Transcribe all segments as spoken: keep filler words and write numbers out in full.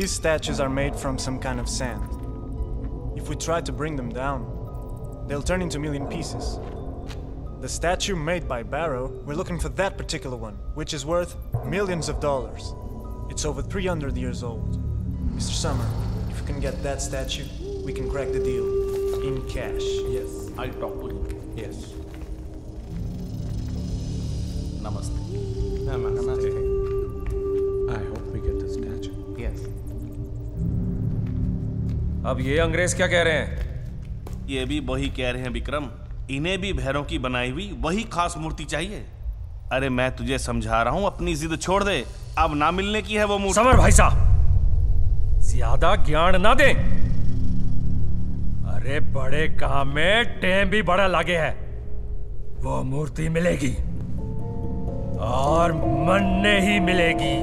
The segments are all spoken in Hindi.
These statues are made from some kind of sand. If we try to bring them down, they'll turn into a million pieces. The statue made by Barrow, we're looking for that particular one, which is worth millions of dollars. It's over three hundred years old. Mister Summer, if you can get that statue, we can crack the deal. In cash. Yes, I'll talk to him. Yes. Namaste. Namaste. I hope we get the statue. Yes. अब ये अंग्रेज क्या कह रहे हैं? ये भी वही कह रहे हैं विक्रम, इन्हें भी भैरों की बनाई हुई वही खास मूर्ति चाहिए। अरे मैं तुझे समझा रहा हूं, अपनी जिद छोड़ दे, अब ना मिलने की है वो मूर्ति। समर भाई साहब, ज्यादा ज्ञान ना दे। अरे बड़े काम में टेम भी बड़ा लागे है। वो मूर्ति मिलेगी और मन्ने ही मिलेगी।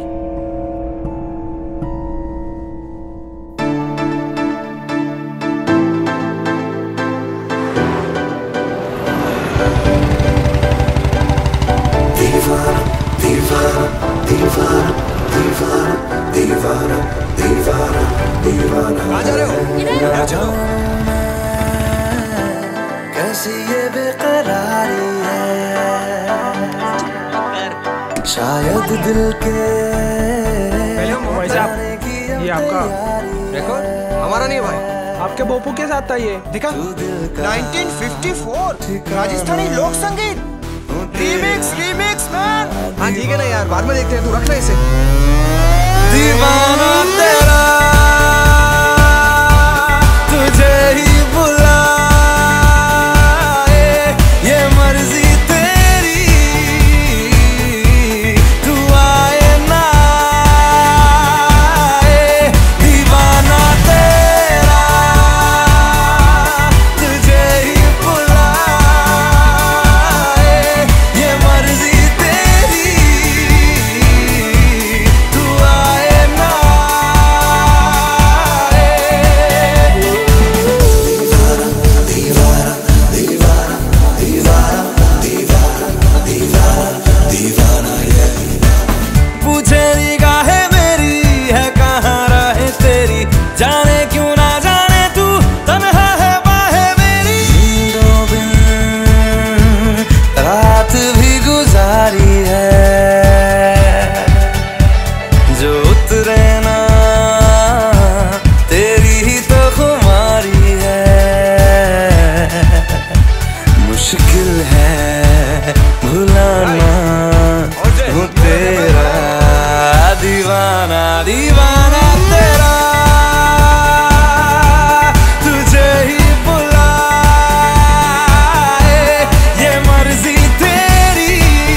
दीवाना दीवाना दीवाना दीवाना दीवाना दीवाना कहाँ जा रहे हो? आ जाओ। कैसी ये बेकरारी है, शायद दिल के भाई साहब, ये आपका देखो, हमारा नहीं भाई, आपके बोपू के साथ था ये, दिखा नाइनटीन फिफ्टी फोर राजस्थानी लोक संगीत रीमिक्स रीमिक्स मैन। हाँ ठीक है ना यार, बाद में देखते हैं, तू रखना इसे। दीवाना तेरा तुझे ही बुलाए, ये मर्जी तेरी तू आए ना आए। दीवाना तेरा तुझे ही बुलाए, ये मर्जी तेरी तू आए ना आए। दीवाना दीवाना दीवाना दीवाना दीवाना दीवाना ये पूछे निगाहें मेरी है कहाँ राहें तेरी, जाने क्यों ना जाने तू तन्हा है बाहें मेरी। नींदों बिन रात भी गुजारी है, जो उतरे ना तेरी ही तो खुमारी है। मुश्किल है भुलाना हूँ तेरा दीवाना दीवाना तेरा तुझे ही बुलाए, ये मर्जी तेरी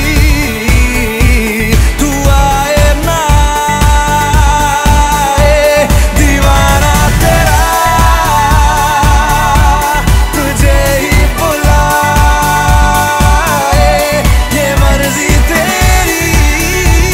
तू आए ना आए। दीवाना तेरा तुझे ही बुलाए, ये मर्जी तेरी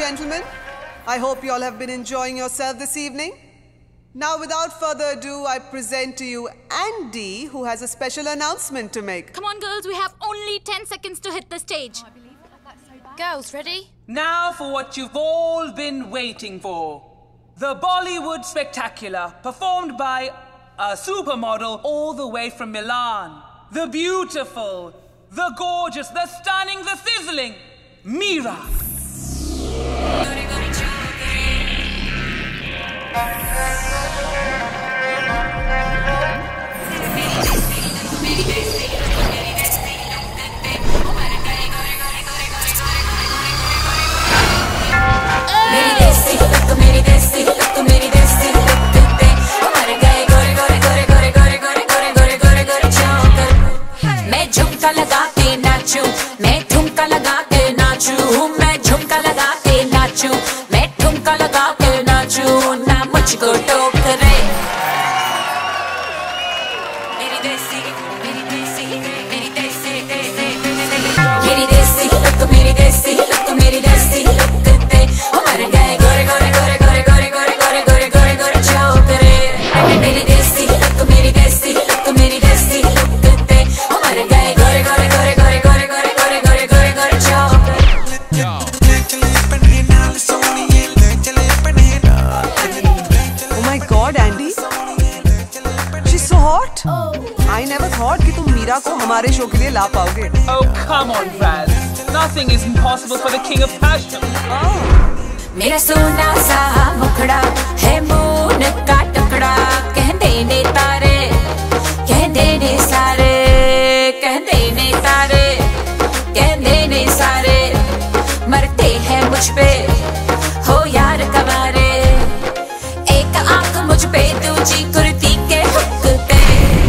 gentlemen, I hope you all have been enjoying yourself this evening. Now, without further ado, I present to you Andy, who has a special announcement to make. Come on, girls, we have only ten seconds to hit the stage. Girls, ready? Now for what you've all been waiting for. The Bollywood Spectacular, performed by a supermodel all the way from Milan. The beautiful, the gorgeous, the stunning, the sizzling, Meera. मैं झुमका लगा के नाचूं, मैं ठुमका लगा के नाचूं, मैं झुमका लगा के नाचूं, मैं ठुमका लगा के नाचूं, ना मुझको टोकरे। मेरी देसी, मेरी देसी, मेरी देसी, मेरी देसी लुक, मेरी देसी लुक, मेरी देसी लुक ते ओ मर गए गोरे गोरे गोरे गोरे गोरे गोरे गोरे गोरे गोरे गोरे छोकरे। मेरी देसी लुक, मेरी देसी लुक, मेरी देसी लुक ते ओ मर गए गोरे गोरे गोरे गोरे गोरे गोरे गोरे गोरे गोरे गोरे छोकरे। Oh my God, Andy, she's so hot. I never thought कि तुम मीरा को हमारे शो के लिए ला पाओगे. Oh, come on, Raz. Nothing is impossible for the king of passion. मेरा सोना सा मुखड़ा है मून का टुकड़ा, कह देने तारे, कह देने सारे, कह देने तारे, कह देने सारे, मरते हैं मुझ पे हो यार कवारे, एक आंख मुझ पे दूजी कुर्ती के हुक पे।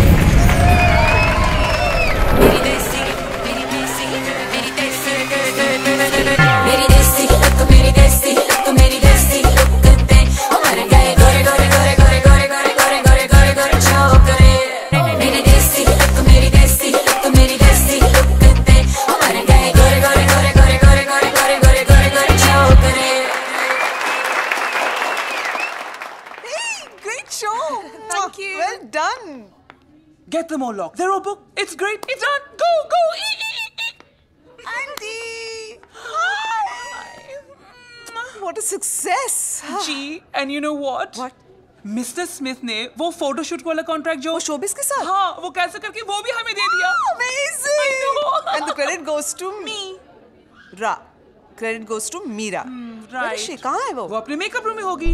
मेरी देसी, मेरी देसी, मेरी देसी, मेरी देसी लुक, मेरी देसी लुक, मेरी देसी लुक ते ओ मर गए गोरे गोरे गोरे गोरे गोरे गोरे गोरे गोरे गोरे गोरे छोकरे। मेरी देसी लुक, मेरी देसी लुक, मेरी देसी लुक ते ओ मर गए गोरे गोरे गोरे गोरे गोरे गोरे गोरे गोरे गोरे गोरे छोकरे। Hey, great show. Thank you. Well done. Get them all locked. They're all booked. It's great. It's done. Go, go. E, e, e, e. Andy. Hi. What a success. Gee, and you know what? What? Mister Smith ने वो फोटोशूट वाला कॉन्ट्रैक्ट जो वो शोबिस के साथ? हाँ, वो कैसे करके वो भी हमें दे दिया। Amazing. I know. And the credit goes to me. Ra. Credit goes to Meera. Where is she? कहाँ है वो? वो अपने मेकअप रूम में होगी।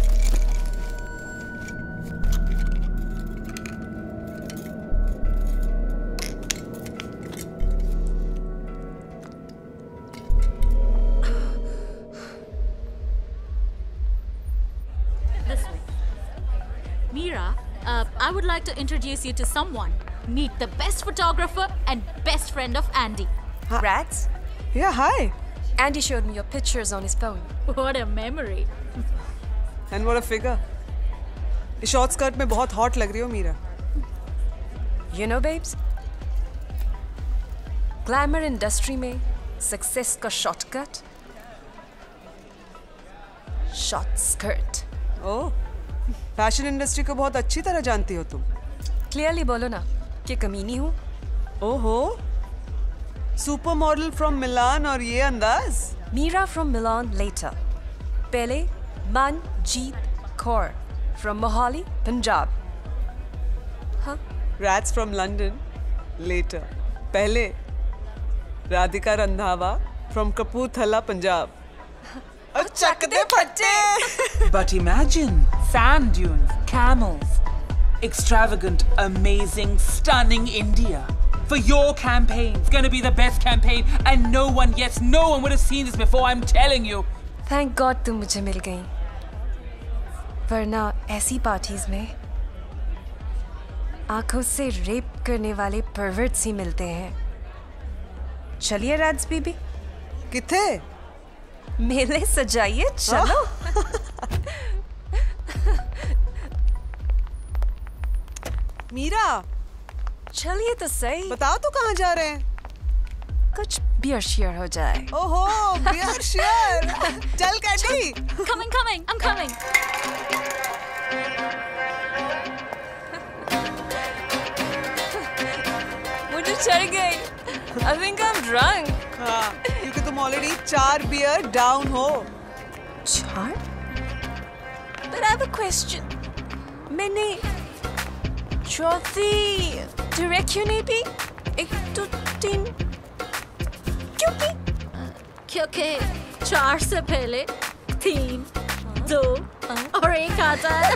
This way. Meera, uh, I would like to introduce you to someone. Meet the best photographer and best friend of Andy. Rats? Yeah, hi. Andy showed me your pictures on his phone. What a memory. And what a figure. इस शॉर्ट स्कर्ट में बहुत हॉट लग रही हो Meera. You know, babes? Glamour industry में success का shortcut. Short skirt. Oh, fashion industry को बहुत अच्छी तरह जानती हो तुम. Clearly बोलो ना कि कमीनी हूँ. ओहो, सुपर मॉडल फ्रॉम मिलान और ये अंदाज. Meera from Milan later. पहले Manjeet Kaur from Mohali, Punjab. Huh? Rats from London later. पहले Radhika Randhawa from Kapurthala, Punjab. और चक दे फटे. But imagine sand dunes, camels, extravagant, amazing, stunning India. For your campaign, it's going to be the best campaign, and no one, yes, no one would have seen this before. I'm telling you. Thank God तुम मुझे मिल गई. वरना ऐसी पार्टीज में आंखों से रेप करने वाले परवर्ट्स ही मिलते हैं. चलिए राज बीबी. किथे? मेले सजाइए, चलो. मीरा, चलिए तो सही. बताओ तो कहाँ जा रहे हैं? कुछ बियर शेयर हो जाए। ओहो, बियर शेयर। चल candy. Coming, coming, I'm coming. मुझे चढ़ गई। I think I'm drunk. हाँ, क्योंकि तुम ऑलरेडी चार बियर डाउन हो। चार? But I have a question. मैंने चौथी डायरेक्ट क्यों नहीं पी? एक दो तीन क्यों पी? क्योंकि चार से पहले तीन, दो और एक आता है।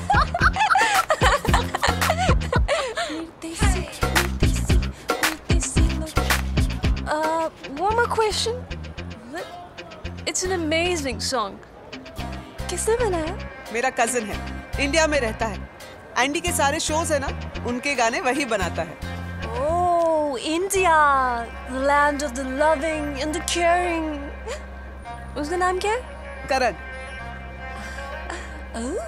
Uh, one more question. It's an amazing song. किसने बनाया? मेरा कजिन है, इंडिया में रहता है। एंडी के सारे शोज है ना, उनके गाने वही बनाता है। Oh, India, the land of the loving and the caring. उसका नाम क्या है? करण। Oh.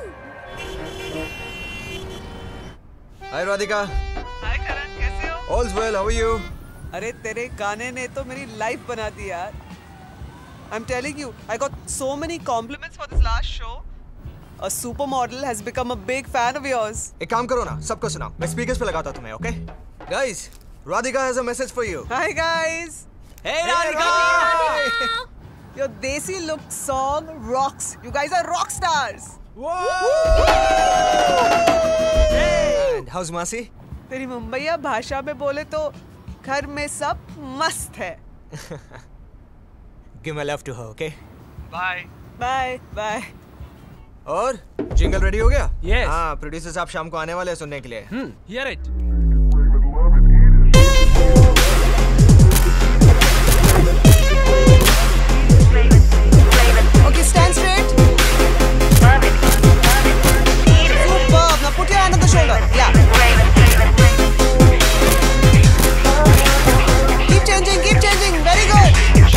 Hi Radhika. हाय करण, कैसे हो? All's well. How are you? अरे तेरे गाने ने तो मेरी लाइफ बना दी यार। I'm telling you, I got so many compliments for this last show. A supermodel has become a big fan of yours. एक काम करो ना, सबको सुनाओ। मैं स्पीकर्स पे लगाता हूँ तुम्हें, okay? Guys, Radhika has a message for you. Hi guys. Hey Radhika. Your Desi Look song rocks. You guys are rock stars. And how's Masi? तेरी मुंबईया भाषा में बोले तो घर में सब मस्त है। Give my love to her, okay? Bye. Bye. Bye. और जिंगल रेडी हो गया? Yes. हाँ, प्रोड्यूसर साहब शाम को आने वाले हैं सुनने के लिए। Hmm, hear it. Okay, stand straight. Superb. Now put your hand on the shoulder. Yeah. Keep changing, keep changing. Very good.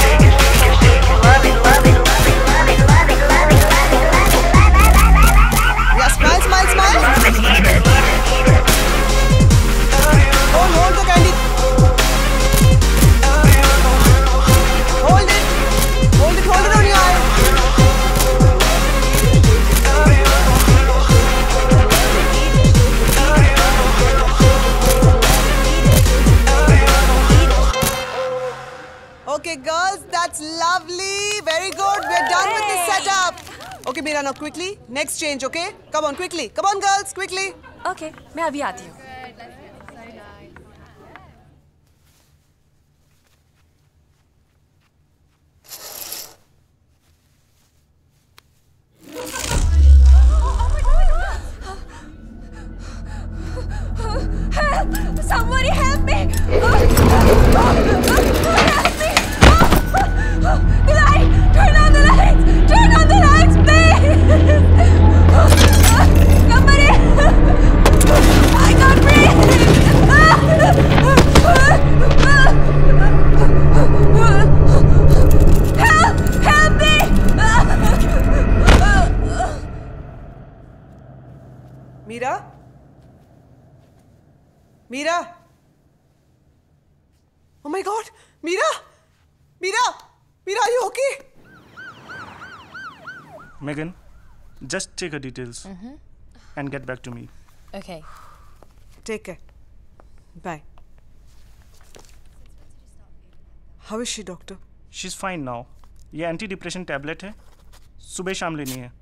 Yeah, smile, smile, smile. Hold, hold the candy. Hold it. Hold it, hold it on your eye. Okay, girls, that's lovely. Very good. We're done with this setup. Okay, Meera, now quickly. Next change, okay? Come on, quickly. Come on, girls, quickly. Okay, मैं अभी आती हूँ। Help! Somebody help me! Help me! The light! Turn on the lights! Turn on the lights, please! Somebody! I can't breathe! Help! Help me! Meera? Meera? Oh my God! Meera! Meera! Meera, are you okay? Megan, just take her details and get back to me. Okay. Take care. Bye. How is she, doctor? She's fine now. ये एंटी डिप्रेशन टैबलेट है, सुबह शाम लेनी है।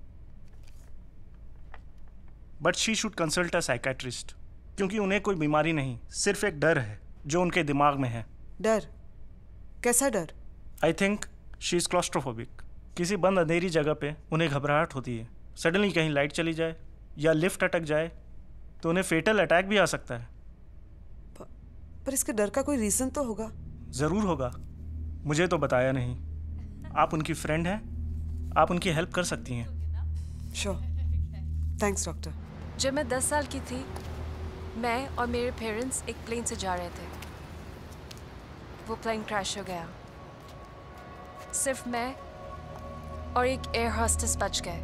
But she should consult a psychiatrist, क्योंकि उन्हें कोई बीमारी नहीं, सिर्फ एक डर है जो उनके दिमाग में है। डर? कैसा डर? I think she is claustrophobic. किसी बंद अंधेरी जगह पे उन्हें घबराहट होती है। सडनली कहीं लाइट चली जाए या लिफ्ट अटक जाए तो उन्हें फेटल अटैक भी आ सकता है। प, पर इसके डर का कोई रीजन तो होगा। ज़रूर होगा, मुझे तो बताया नहीं। आप उनकी फ्रेंड हैं, आप उनकी हेल्प कर सकती हैं। Sure, thanks doctor. जब मैं दस साल की थी, मैं और मेरे पेरेंट्स एक प्लेन से जा रहे थे। वो प्लेन क्रैश हो गया। सिर्फ मैं और एक एयर होस्टेस बच गए।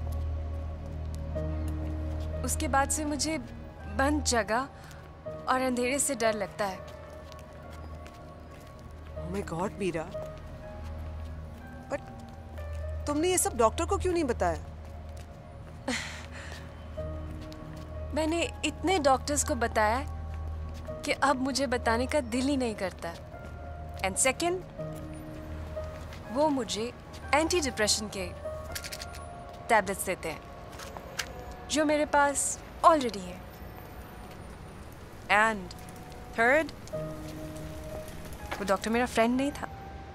उसके बाद से मुझे बंद जगह और अंधेरे से डर लगता है। Oh my God, मीरा, तुमने ये सब डॉक्टर को क्यों नहीं बताया? मैंने इतने डॉक्टर्स को बताया कि अब मुझे बताने का दिल ही नहीं करता। एंड सेकंड, वो मुझे एंटी डिप्रेशन के टैबलेट्स देते हैं जो मेरे पास ऑलरेडी है। एंड थर्ड, वो डॉक्टर मेरा फ्रेंड नहीं था।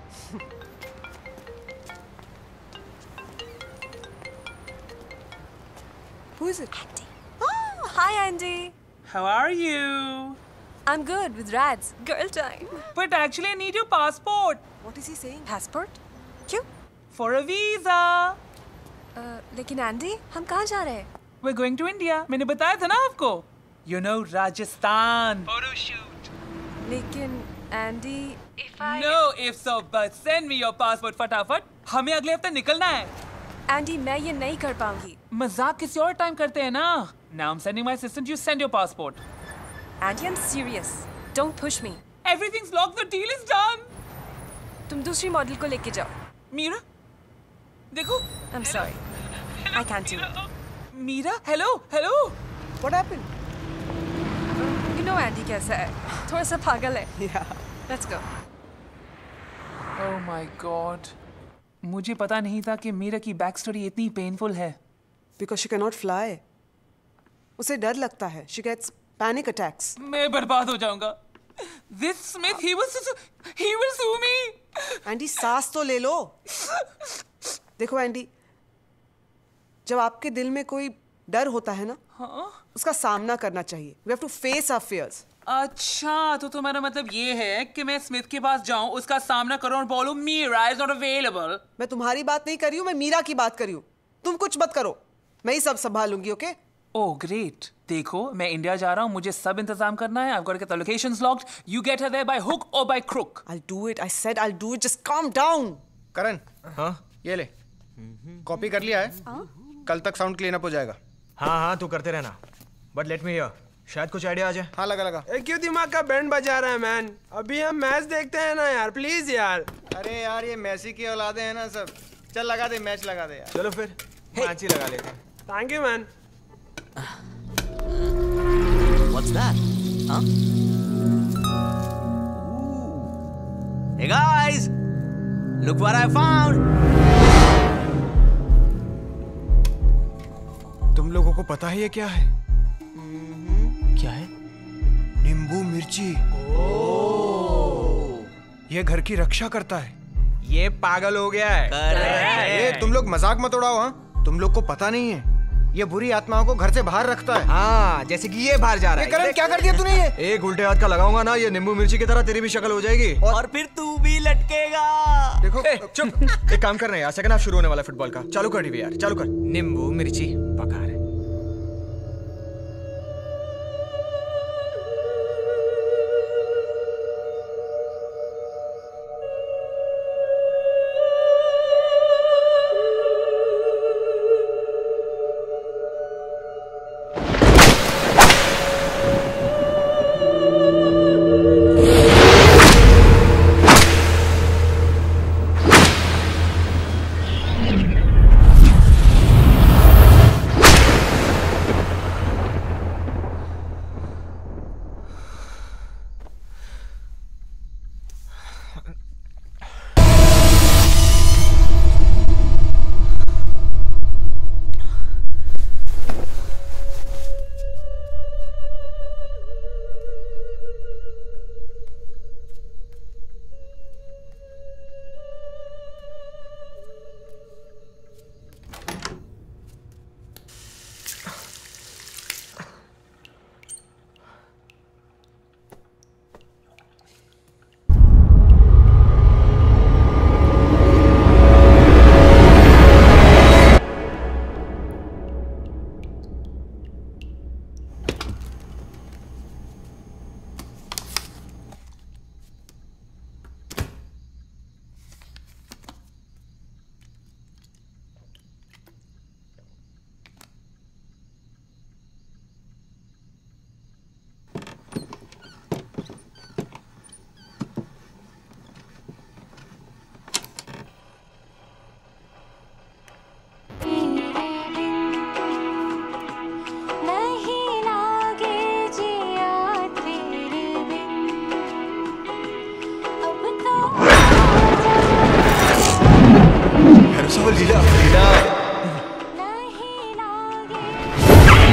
Who is it? Andy. Oh, hi Andy. How are you? I'm good with Rads. Girl time. But actually I need your passport. What is he saying? Passport? क्यों? For a visa. Uh, लेकिन Andy, हम कहाँ जा रहे हैं? We're going to India. मैंने बताया था ना आपको. You know Rajasthan. Photo shoot. लेकिन Andy, if I... No, if so, but send me your passport फटाफट. हमें अगले हफ्ते निकलना है. Andy, मैं ये नहीं कर पाऊंगी. मजाक किसी और टाइम करते हैं ना. Now I'm sending my assistant. You send your passport. Andy, I'm serious. Don't push me. Everything's locked. The deal is done. तुम दूसरी मॉडल को लेके जाओ. मीरा, देखो. I'm sorry. I can't do it. Meera, hello, hello. What happened? You know Andy कैसा है. थोड़ा सा पागल है. Yeah. Let's go. Oh my God. मुझे पता नहीं था कि मीरा की बैक स्टोरी इतनी पेनफुल है. Because she cannot fly. उसे डर लगता है. She gets panic attacks. मैं बर्बाद हो जाऊंगा. This Smith, he will, he will sue me. Andy, सांस तो ले लो. देखो एंडी, जब आपके दिल में कोई डर होता है ना, हाँ? उसका सामना करना चाहिए. We have to face our fears. अच्छा, तो तुम्हारा मतलब ये है कि मैं स्मिथ के पास जाऊं, उसका सामना करूं और बोलूं मीरा is not available. मैं तुम्हारी बात नहीं कर रही हूँ, मैं मीरा की बात कर रही हूँ. तुम कुछ मत करो, मैं ही सब संभालूंगी. ओके? Oh great. देखो, मैं इंडिया जा रहा हूँ, मुझे सब इंतजाम करना है. I've got to get the locations locked. You get her there by hook or by crook. I'll do it. I said I'll do it. Just calm down. करण, हाँ, ये ले. कॉपी कर लिया है. कल तक साउंड क्लीन अप हो जाएगा. हाँ हाँ, तू करते रहना. But let me hear. शायद कुछ आइडिया आ जाए. हाँ, लगा लगा. ए, क्यों दिमाग का बैंड बजा रहा है मैन? अभी हम मैच देखते हैं ना यार, प्लीज यार. अरे यार, ये मैसी की औलादे हैं ना सब. चल लगा दे, मैच लगा दे यार. चलो फिर मैच ही लगा लेते हैं. Thank you man. What's that? Huh? Hey guys! Look what I found! तुम लोगों को पता है ये क्या है? क्या है? नींबू मिर्ची. ये घर की रक्षा करता है. ये पागल हो गया है. ये तुम लोग मजाक मत उड़ाओ. हाँ, तुम लोग को पता नहीं है, ये बुरी आत्माओं को घर से बाहर रखता है. हाँ, जैसे कि ये बाहर जा रहा है. करण, क्या कर दिया तूने? ये एक उल्टे हाथ का लगाऊंगा ना, ये नींबू मिर्ची की तरह तेरी भी शक्ल हो जाएगी. और, और फिर तू भी लटकेगा. देखो, चुप. एक काम करना है, सेकंड हाफ शुरू होने वाला फुटबॉल का. चालू कर टीवी यार, चालू कर. नींबू मिर्ची पका रहे.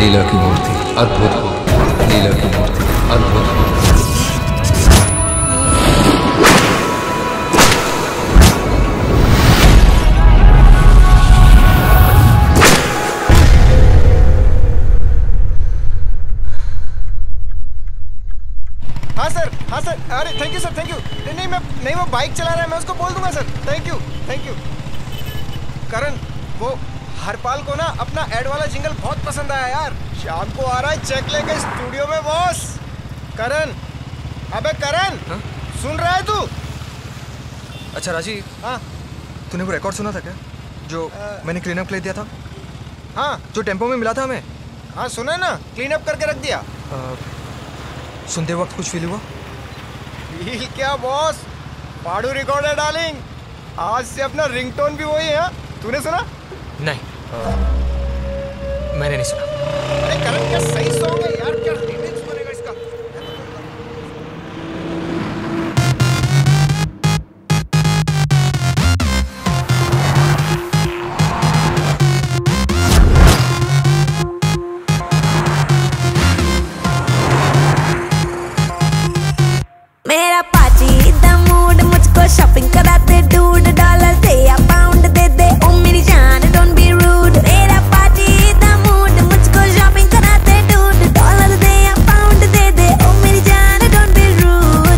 लीला की मूर्ति अद्भुत, लीला की मूर्ति अद्भुत। हाँ सर, हाँ सर, अरे thank you sir, thank you. नहीं नहीं मैं नहीं वो बाइक चला रहा है, मैं उसको बोल दूंगा sir. Thank you, thank you. Karan, वो हरपाल को ना अपना एड वाला जिंगल बहुत पसंद आया यार। शाम को आ रहा है चेक लेके स्टूडियो में बॉस। करण, अबे करण, सुन रहा है तू? अच्छा राजीव, हाँ तूने वो रिकॉर्ड सुना था क्या जो आ, मैंने क्लीन अप के लिए दिया था? हाँ जो टेम्पो में मिला था हमें। हाँ सुना ना, क्लीन अप करके रख दिया। आ, सुनते वक्त कुछ फील हुआ? फील क्या बॉस, पाडू रिकॉर्ड है डार्लिंग। आज से अपना रिंगटोन भी वही है। तूने सुना? नहीं, आ, मैंने नहीं सुना। अरे करण क्या सही सॉन्ग है यार, क्या रिमिक्स बनेगा इसका। मेरा पाजी दा मूड, मुझको शॉपिंग करा दे डूड, डॉलर दे या पाउंड दे दे, ओ मेरी जान डोंट बी रूड। मेरा पाजी दा मूड, मुझको शॉपिंग करा दे डूड, डॉलर दे या पाउंड दे दे, ओ मेरी जान डोंट बी रूड।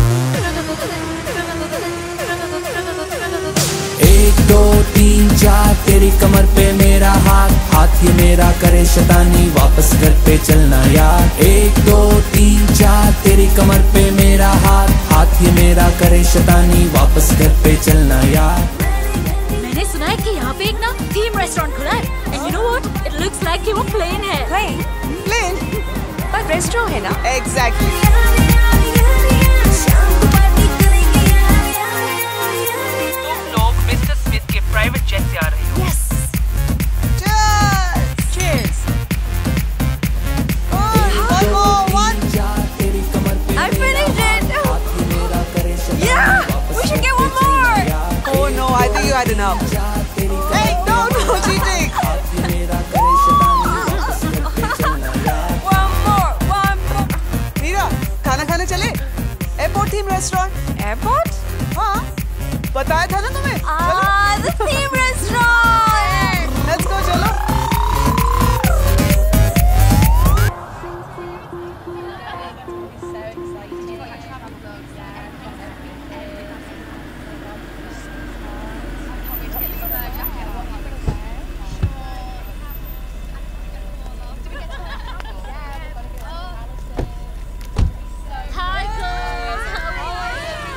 एक दो तीन चार तेरी कमर पे मेरा हाथ, हाथ ये मेरा करे शैतानी, वापस घर पे चलना यार। एक दो तीन चार तेरी कमर पे मेरा हाथ, हाथ ये मेरा करे शैतानी, वापस घर पे चलना यार। मैंने सुना है कि यहाँ पे एक ना थीम रेस्टोरेंट खुला है, and you know what? It looks like कि वो प्लेन है। प्लेन? प्लेन? पर रेस्टोरेंट है ना? Exactly. तुम लोग मिस्टर स्मिथ के प्राइवेट जेट से आ रहे हो। Yes. Cheers. Cheers. One more, one. I finished it. Yeah, we should get one more. Oh no, I think you had enough. Hey, no, no cheating. One more, one more. Meera, खाना खाने चले? Airport theme restaurant. एयरपोर्ट? हाँ, बताया था ना तुम्हें। Ah, the theme restaurant. Let's go, चलो। Hi girls, how are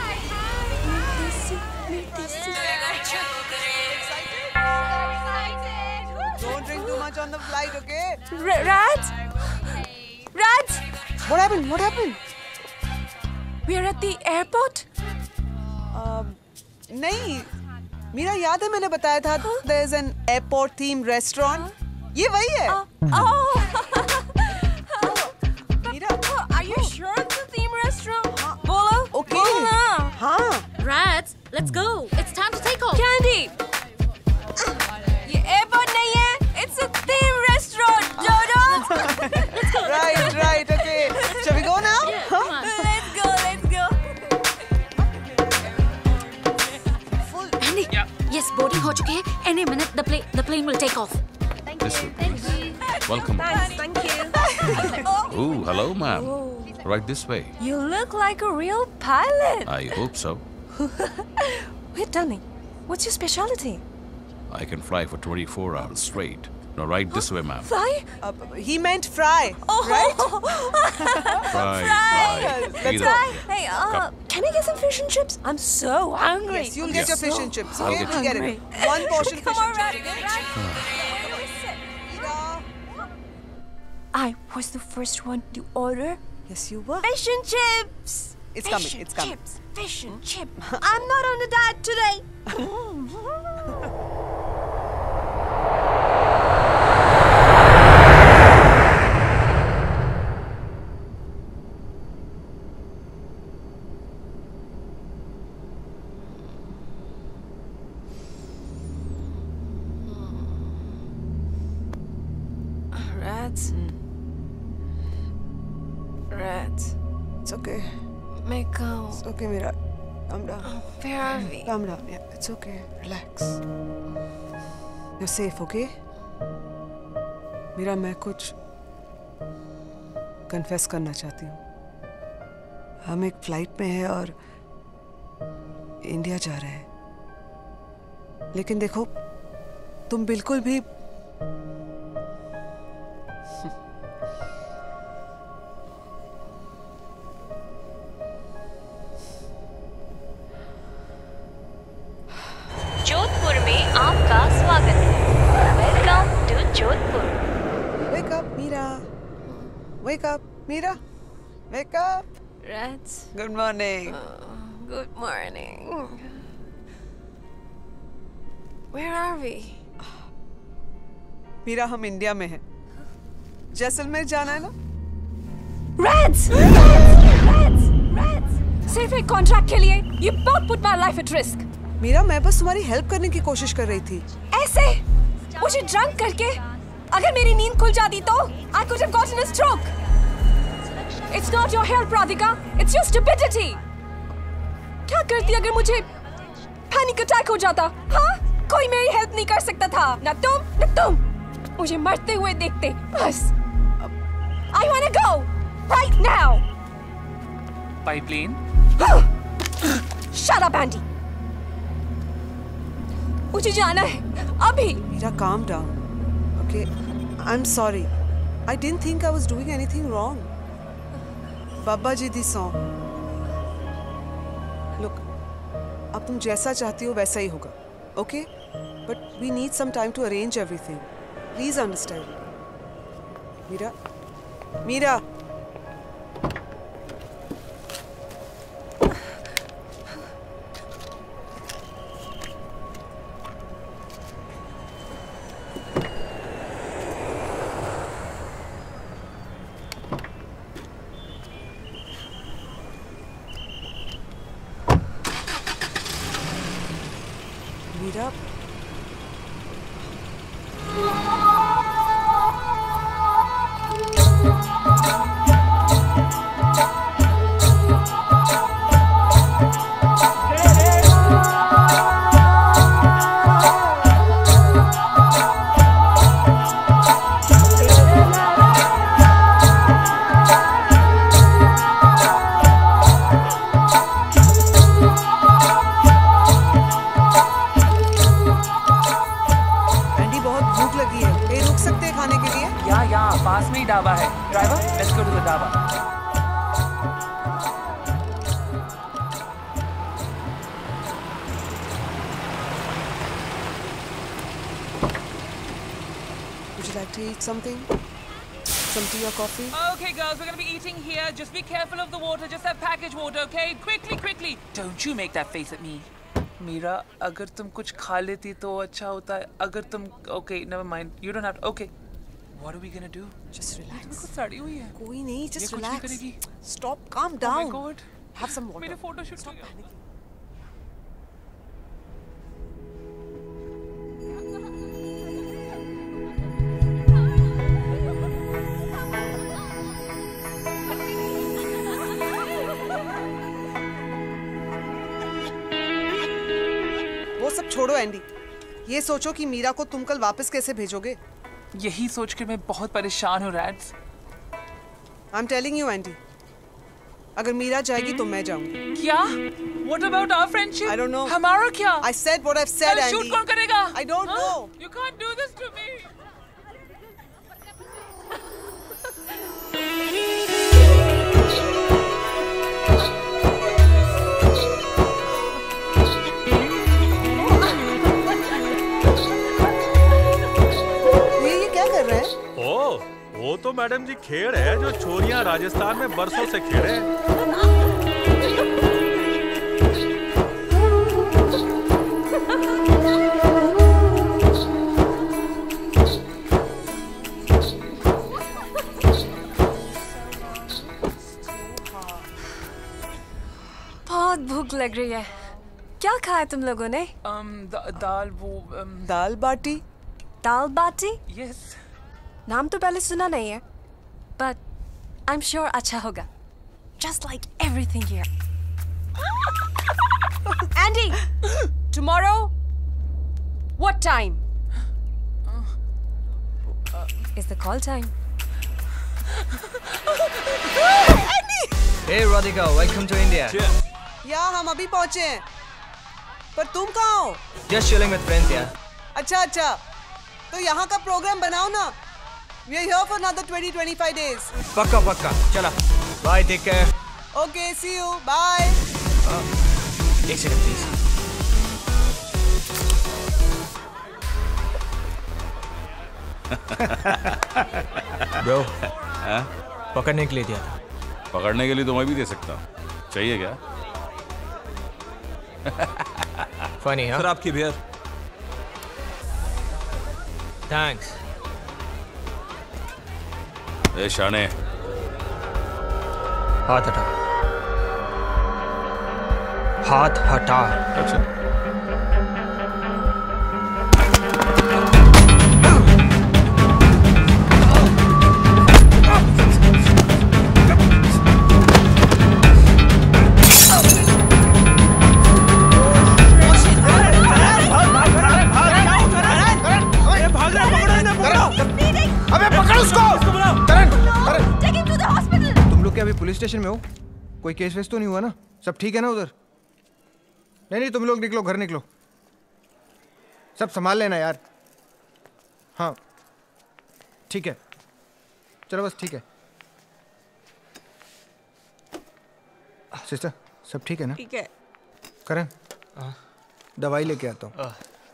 Don't drink too much on the flight, okay? R- Raj? Raj? What happened? What happened? We are at the airport? Um, नहीं, मीरा याद है मैंने बताया था there's an airport theme restaurant. ये वही है. Oh. Meera, are you sure it's a theme restaurant? बोलो. Okay. बोलो ना. हाँ. Rats, let's go. It's time to take off. Candy. ये airport नहीं है. It's a theme restaurant. Jojo. Right, right, okay. Shall we go now? Yeah, come on. Let's go. Let's go. Andy, yes, boarding हो चुके हैं. Any minute the plane the plane will take off. This way, please. Welcome. Thanks, thank you. Ooh, hello, ma'am. Right this way. You look like a real pilot. I hope so. Wait, tell me, what's your specialty? I can fly for twenty-four hours straight. Now, right this way, ma'am. Fly? Uh, he meant fry, right? Fly, Let's Either. go. Hey, uh, can I get some fish and chips? I'm so hungry. Yes, you'll get Yeah. your fish and chips. I'll Okay, get we'll you. get it. One portion Come fish on, and chips. Raj. I was the first one to order Yes, you were. fish and chips. It's fish coming, and it's coming. Chips. Fish and chip. I'm not on a diet today. Rats. Rats. It's okay. Meko. It's okay, Mira. Calm down. Where are we? Calm down. Yeah, it's okay. Relax. You're safe, okay? Mira, मैं कुछ कन्फेस करना चाहती हूँ। हम एक फ्लाइट में हैं और इंडिया जा रहे हैं। लेकिन देखो, तुम बिल्कुल भी जोधपुर में आपका स्वागत है। Welcome to Jodhpur. Wake up, Mira. Wake up, Mira. Wake up. Rats. Good morning. Uh, good morning. Where are we? Meera, हम इंडिया में हैं। जैसलमेर जाना है ना? Rats! Rats! Rats! सिर्फ एक कॉन्ट्रैक्ट के लिए you both put my life at risk. Meera, मैं बस तुम्हारी हेल्प करने की कोशिश कर रही थी। ऐसे मुझे ड्रंक करके अगर मेरी नींद खुल जाती तो I could have gotten a stroke. It's not your help, Radhika. It's your stupidity. क्या करती अगर मुझे पैनिक अटैक हो जाता? हाँ? कोई मेरी हेल्प नहीं कर सकता था। ना तुम, ना तुम। मुझे मरते हुए देखते बस। I wanna go right now. By plane? Shut up, Andy. मुझे जाना है अभी। Meera, calm down. Okay, I'm sorry. I didn't think I was doing anything wrong. Baba ji दी सॉन्ग। Look, अब तुम जैसा चाहती हो वैसा ही होगा. Okay? But we need some time to arrange everything. Please understand. Meera, Meera. Meera, पास में ही ढाबा है। Driver, let's go to the dhaba. Would you like to eat something? Some tea or coffee? Okay, girls, we're gonna be eating here. Just be careful of the water. Just have packaged water, okay? Quickly, quickly. Don't you make that face at me. Meera, अगर तुम कुछ खा लेती तो अच्छा होता है। अगर तुम, okay, never mind. You don't have to. Okay. What are we gonna do? Just relax. कुछ सड़ी हुई है। कोई नहीं, just ये कुछ relax. नहीं करेगी। Stop, calm Oh down. my God. Have some water. मेरे फोटो शूट Stop panicking. वो सब छोड़ो एंडी, ये सोचो कि मीरा को तुम कल वापस कैसे भेजोगे? यही सोच के मैं बहुत परेशान हूँ Rads. I am telling you Andy, अगर मीरा जाएगी तो मैं जाऊंगी। क्या? What about our friendship? I don't know. हमारा क्या? I said what I've said, कल Andy. शूट कौन करेगा? I don't Huh? know. You can't do this to me. वो तो मैडम जी खेल है जो छोरियां राजस्थान में बरसों से खेल हैं। बहुत भूख लग रही है। क्या खाया तुम लोगों ने? um, दा, दाल वो um... दाल बाटी। दाल बाटी? Yes. नाम तो पहले सुना नहीं है, but I'm sure अच्छा होगा। just like everything here. Andy, tomorrow, what time? Is the call time? Hey Radhika, welcome to India. या हम अभी पहुंचे हैं, पर तुम कहाँ हो? Just chilling with friends, यार. अच्छा अच्छा, तो यहाँ का प्रोग्राम बनाओ ना. We are here for another twenty to twenty-five days. पक्का पक्का, चला. Bye, take care. Okay, see you. Bye. Uh, एक सेकंड प्लीज. Bro, हाँ? पकड़ने के लिए दिया था. पकड़ने के लिए तो मैं भी दे सकता हूँ. चाहिए क्या? Funny, हाँ? सर आपकी बियर. Thanks. ए शाने. हाथ हटा. हाथ हटा. अच्छा. अभी पुलिस स्टेशन में हो? कोई केस वेस तो नहीं हुआ ना? सब ठीक है ना उधर? नहीं नहीं, तुम लोग निकलो, घर निकलो. सब संभाल लेना यार. हाँ ठीक है, चलो बस ठीक है. सिस्टर सब ठीक है ना? ठीक है. करण दवाई लेके आता हूँ.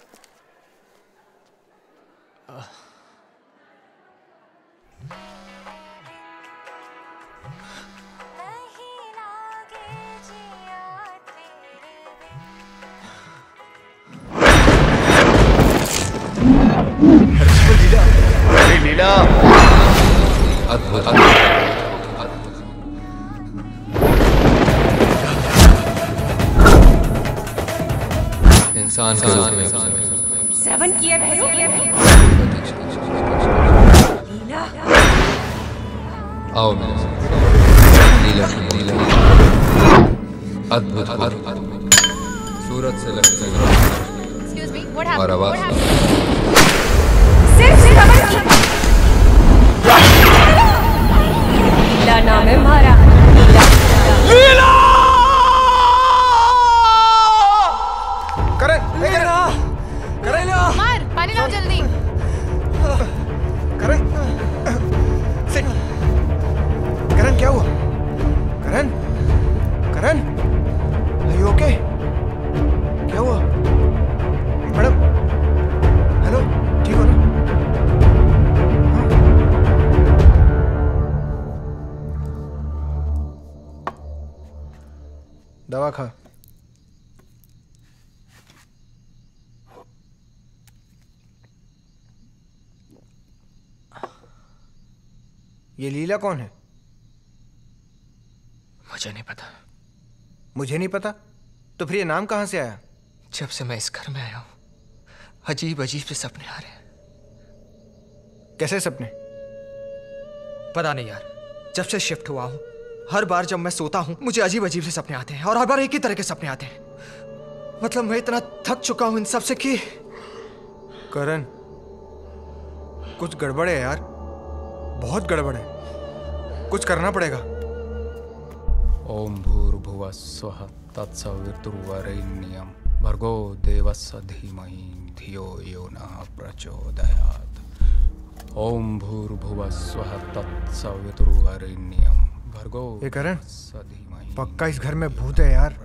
लीला अद्भुत. इंसान के रूप में श्रवण किया भैरो. लीला आओ मेरे साथ. लीला लीला अद्भुत अद्भुत. सूरत से लगते हैं और आवाज लीला नाम है हमारा. लीला करण, करण करण मार पानी लाओ जल्दी. करण सिट. करण क्या हुआ? Karan Karan are you okay? क्या हुआ? मैडम हेलो, ठीक हो ना? दवा खा. ये लीला कौन है? मुझे नहीं पता. मुझे नहीं पता? तो फिर ये नाम कहां से आया? जब से मैं इस घर में आया हूं, अजीब अजीब से सपने आ रहे हैं. कैसे सपने? पता नहीं यार. जब से शिफ्ट हुआ हूं, हर बार जब मैं सोता हूं मुझे अजीब अजीब से सपने आते हैं और हर बार एक ही तरह के सपने आते हैं. मतलब मैं इतना थक चुका हूं इन सब से कि करण कुछ गड़बड़ है यार, बहुत गड़बड़ है. कुछ करना पड़ेगा. ओम भूर्भुवः स्वः तत्सवितुर्वरेण्यं भर्गो देवस्य धीमहि धियो यो नः प्रचोदयात्. ओम भूर्भुवः स्वः तत्सवितुर्वरेण्यं भर्गो. ये करण पक्का इस घर में भूत है यार.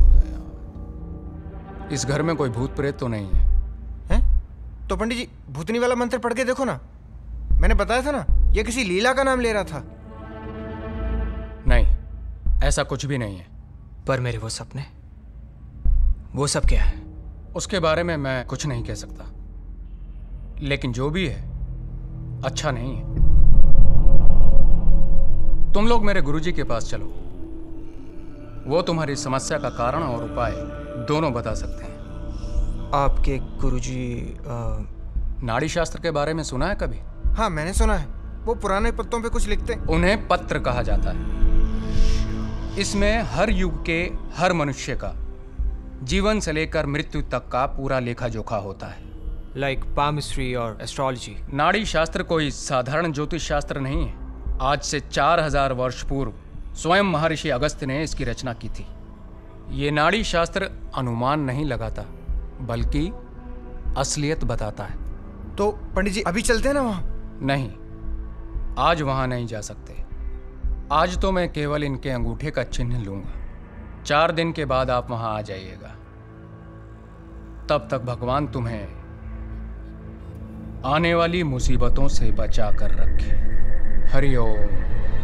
इस घर में कोई भूत प्रेत तो नहीं है. हैं? तो पंडित जी भूतनी वाला मंत्र पढ़ के देखो ना. मैंने बताया था ना, ये किसी लीला का नाम ले रहा था. नहीं, ऐसा कुछ भी नहीं है. पर मेरे वो सपने, वो सब क्या है? उसके बारे में मैं कुछ नहीं कह सकता. लेकिन जो भी है अच्छा नहीं है. तुम लोग मेरे गुरुजी के पास चलो. वो तुम्हारी समस्या का कारण और उपाय दोनों बता सकते हैं. आपके गुरुजी आ... नाड़ी शास्त्र के बारे में सुना है कभी? हाँ मैंने सुना है. वो पुराने पत्तों पे कुछ लिखते. उन्हें पत्र कहा जाता है. इसमें हर युग के हर मनुष्य का जीवन से लेकर मृत्यु तक का पूरा लेखा जोखा होता है। लाइक पामिस्ट्री और एस्ट्रोलॉजी। नाड़ी शास्त्र कोई साधारण ज्योतिष शास्त्र नहीं है। आज से चार हजार वर्ष पूर्व स्वयं महर्षि अगस्त्य ने इसकी रचना की थी। ये नाड़ी शास्त्र अनुमान नहीं लगाता बल्कि असलियत बताता है। तो पंडित जी अभी चलते हैं ना वहां? नहीं, आज वहां नहीं जा सकते। आज तो मैं केवल इनके अंगूठे का चिन्ह लूंगा। चार दिन के बाद आप वहां आ जाइएगा। तब तक भगवान तुम्हें आने वाली मुसीबतों से बचा कर रखे। हरि ओम।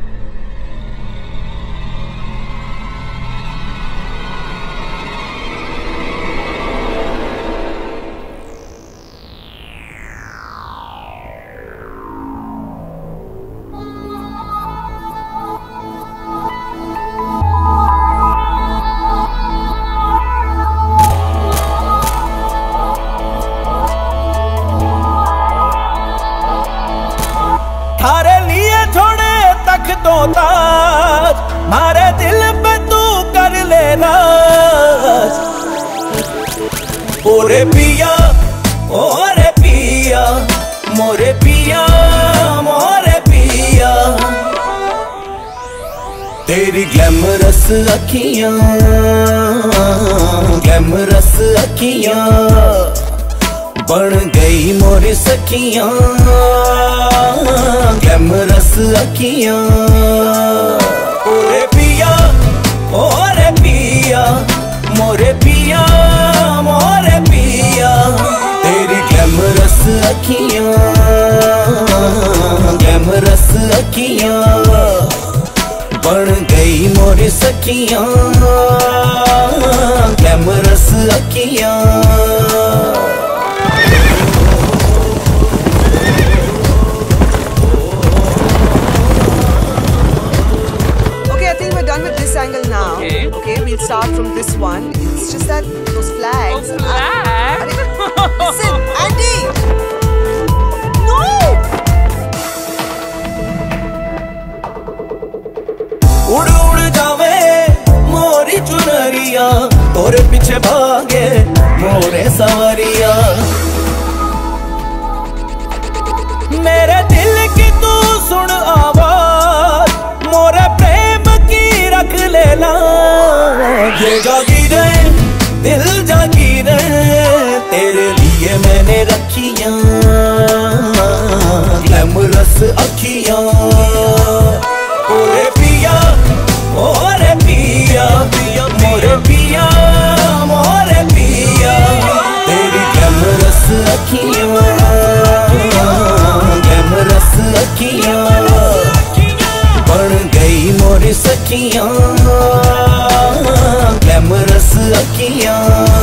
मारे दिल पे तू कर ले राज। ओरे पिया ओरे पिया मोरे पिया मोरे पिया, तेरी ग्लैमरस अखियां ग्लैमरस अखियां बन गई मोरी सखियां ग्लैमरस अखियां। ओरे पिया ओरे पिया मोरे पिया मोरे पिया, तेरी ग्लैमरस अखियां ग्लैमरस अखियां बन गई मोरी सखियां ग्लैमरस अखियां। Angle now. Okay. Okay, we'll start from this one. It's just that those flags. Oh, flags? Are... Listen, Andy! No! उड़ उड़ जावे मोरी चुनरिया, तोरे पीछे भागे मोरे सवरिया। मेरे दिल की तू सुन आवाज, मोरे प्रेम रख लेना। ये जागी रहे दिल जागी रहे, तेरे लिए मैंने रखियां ग्लैमरस अखियां। ओरे पिया ओरे पिया मोरे पिया मोरे पिया, तेरी ग्लैमरस अखियां ग्लैमरस अखियां बन गई मोरी सखियां ग्लैमरस अखियां।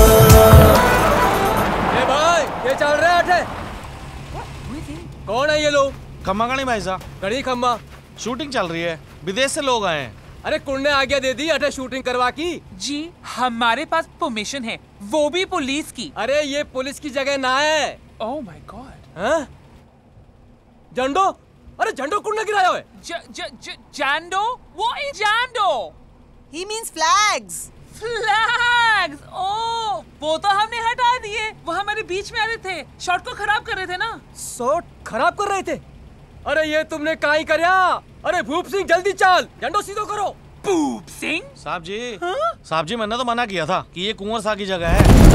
ए भाई ये चल रहा है? कौन है ये लोग? खम्मा गणी भाई साहब। कड़ी खम्मा शूटिंग चल रही है, विदेश से लोग आए हैं। अरे कुंड ने आज्ञा दे दी अठे शूटिंग करवा की? जी हमारे पास परमिशन है, वो भी पुलिस की। अरे ये पुलिस की जगह ना है। Oh my god. हाँ? झंडो? अरे झंडो कुंड ने गिराया है। ज ज ज जैंडो? वो ही जैंडो। He means flags. Flags. ओह, वो तो हमने हटा दिए। वो हमारे बीच में आ रहे थे, शॉट को खराब कर रहे थे ना। शॉट खराब कर रहे थे? अरे ये तुमने का ही करया? अरे भूप सिंह जल्दी चल, झंडो सीधो करो। भूप सिंह? साहब जी, हाँ? साहब जी मैंने तो मना किया था कि ये कुंवर साहब की जगह है।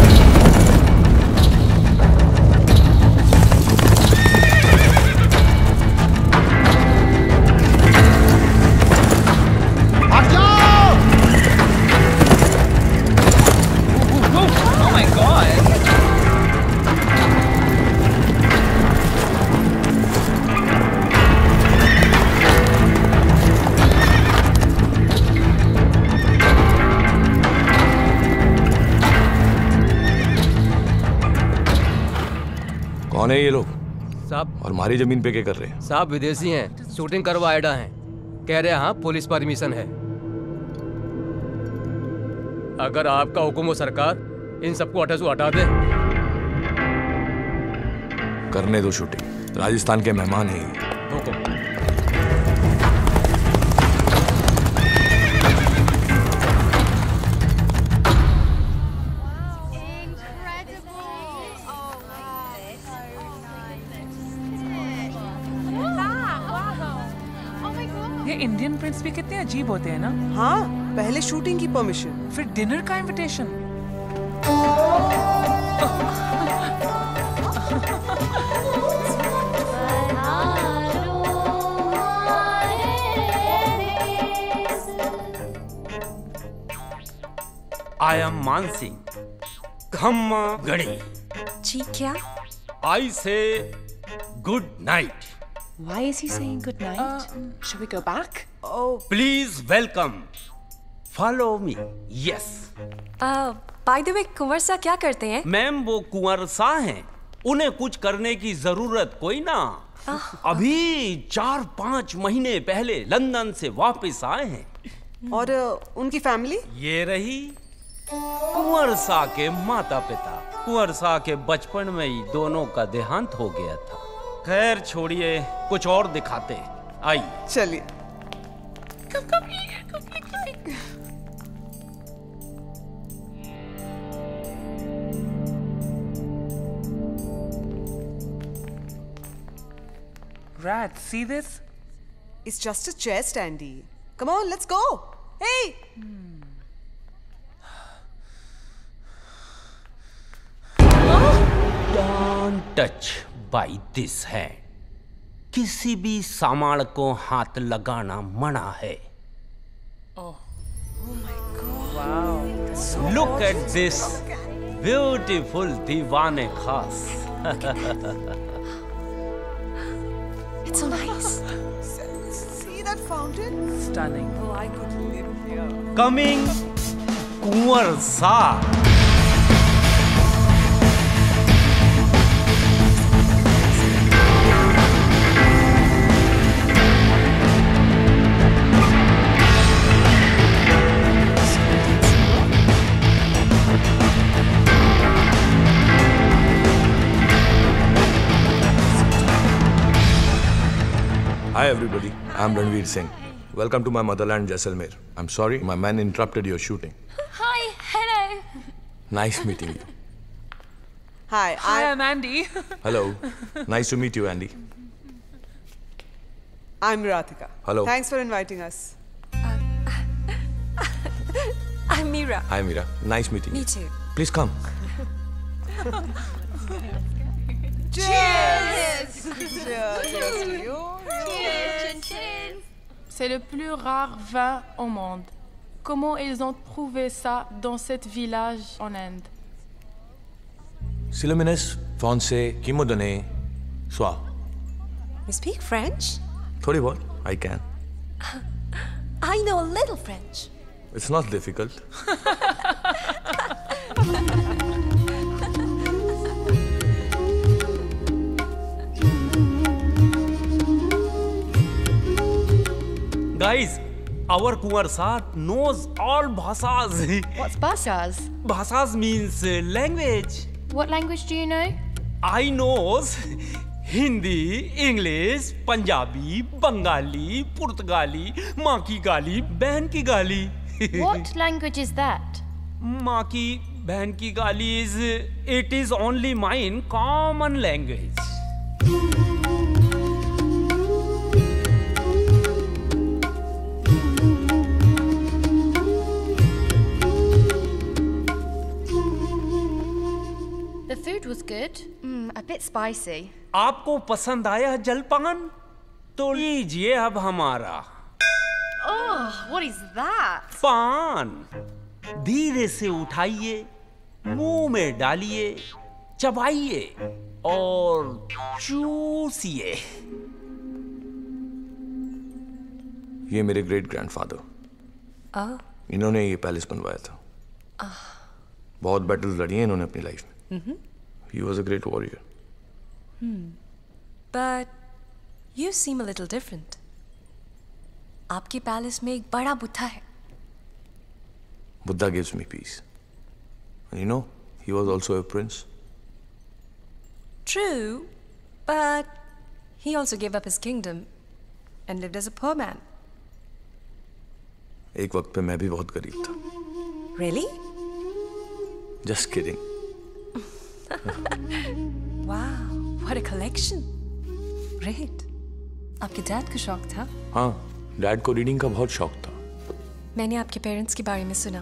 कौन है ये लोग साहब? और हमारी जमीन पे क्या कर रहे हैं? साहब विदेशी हैं, शूटिंग करवा आएडा हैं। कह रहे हैं हाँ पुलिस परमिशन है। अगर आपका हुक्म हो सरकार, इन सबको अठे से हटा दे। करने दो शूटिंग, राजस्थान के मेहमान हैं। हुक्म। इंडियन प्रिंस भी कितने अजीब होते हैं ना। हाँ, पहले शूटिंग की परमिशन, फिर डिनर का invitation. I am Mansingh. Khamma Gadi. जी क्या? I say good night. Why is he saying good night? Uh, shall we go back? Oh. Please welcome. Follow me. Yes. Uh, by the way, कुंवर सा क्या करते हैं? मैम वो कुंवर सा हैं। उन्हें कुछ करने की जरूरत कोई ना। अभी चार पांच महीने पहले लंदन से वापस आए हैं। और uh, उनकी फैमिली? ये रही कुंवर सा के माता पिता। कुंवर सा के बचपन में ही दोनों का देहांत हो गया था। खैर छोड़िए, कुछ और दिखाते। आइए। चलिए। Rad, see this? It's just a chest, Andy. Come on, let's go. Hey. Hmm. Don't touch by this hand. किसी भी सामान को हाथ लगाना मना है। Oh. Oh my God. Wow. So Look gorgeous. at this beautiful दीवाने खास। It's so nice. See that fountain? Stunning. Oh, I could live here. Coming, कुंवर सा। Hi everybody, I'm Ranveer Singh. Welcome to my motherland Jaisalmer. I'm sorry, my man interrupted your shooting. Hi, hello. Nice meeting you. Hi, Hi, I'm Andy. Hello, nice to meet you, Andy. I'm Ratika. Hello. Thanks for inviting us. I'm Mira. Hi Mira, nice meeting Me you. too. Please come. Cheers! Cheers to you. C'est le plus rare vin au monde. Comment ils ont trouvé ça dans cet village en Inde? Silumines, Fonse, Kimodone, Swa. You speak French? Thodi bahut, I can. I know a little French. It's not difficult. Guys, our Kunwar Sa knows all bhasas. What's bhasas? Bhasas means uh, language. What language do you know? I knows Hindi, English, Punjabi, Bengali, Portugali, माँ की गाली, बहन की गाली. What language is that? माँ की बहन की गाली is it is only mine common language. The food was good. Mm, a bit spicy. आपको पसंद आया जलपान? तो लीजिए अब हमारा. Oh, what is that? पान. धीरे से उठाइए, मुंह में डालिए, चबाइए और चूसिए. ये मेरे ग्रेट ग्रैंडफादर. Oh. इन्होंने ये पैलेस बनवाया था. Oh. बहुत बैटल्स लड़ी हैं इन्होंने अपनी लाइफ में. Mm-hmm. He was a great warrior. Hmm. But you seem a little different. आपके पैलेस में एक बड़ा बुद्धा है. Buddha gives me peace. And you know, he was also a prince. True, but he also gave up his kingdom and lived as a poor man. एक वक्त पे मैं भी बहुत गरीब था. Really? Just kidding. Wow, what a collection. Great. आपके डैड को शौक था? हाँ, डैड को रीडिंग का बहुत शौक था। मैंने आपके पेरेंट्स के बारे में सुना।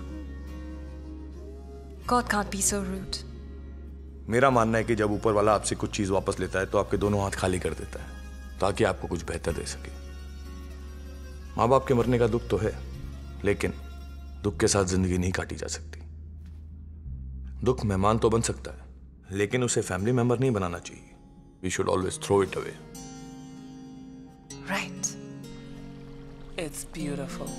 God can't be so rude. मेरा मानना है कि जब ऊपर वाला आपसे कुछ चीज वापस लेता है तो आपके दोनों हाथ खाली कर देता है ताकि आपको कुछ बेहतर दे सके। माँ बाप के मरने का दुख तो है, लेकिन दुख के साथ जिंदगी नहीं काटी जा सकती। दुख मेहमान तो बन सकता है, लेकिन उसे फैमिली मेंबर नहीं बनाना चाहिए। We should always throw it away. Right. It's beautiful.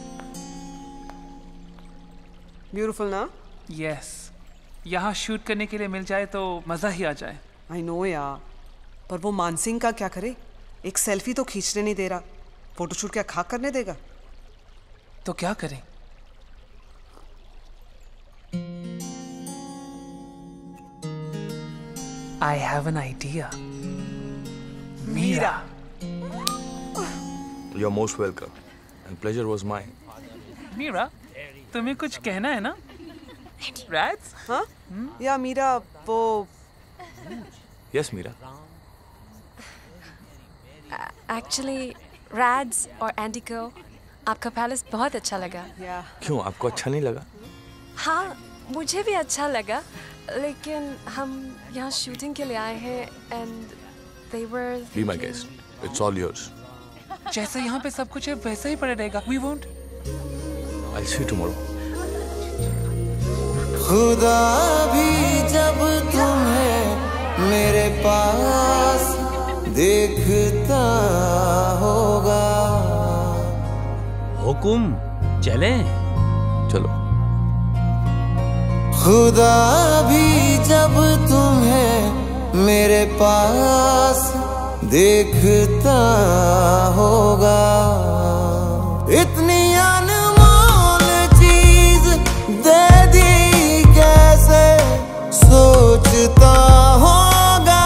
Beautiful ना? Yes. यहाँ शूट करने के लिए मिल जाए तो मजा ही आ जाए। I know यार, पर वो मानसिंह का क्या करे? एक सेल्फी तो खींचने नहीं दे रहा, फोटोशूट क्या खाक करने देगा? तो क्या करें? I have an idea. Meera. You're most welcome, and pleasure was mine. Meera, तुम्हें कुछ कहना है ना? Rats? हाँ? या मीरा वो? Yes, Meera. Actually, Rads और Antico, आपका पैलेस बहुत अच्छा लगा। क्यों, आपको अच्छा नहीं लगा? हाँ, मुझे भी अच्छा लगा, लेकिन हम यहाँ शूटिंग के लिए आए हैं and they were Be my guest. It's all yours. जैसा यहाँ पे सब कुछ है वैसा ही पड़े रहेगा। We won't. I'll see you tomorrow. खुदा भी जब तुम्हें मेरे पास देखता होगा। हुकुम, चलें? चलो। खुदा भी जब तुम्हें मेरे पास देखता होगा। इतनी अनमोल चीज दे दी कैसे सोचता होगा।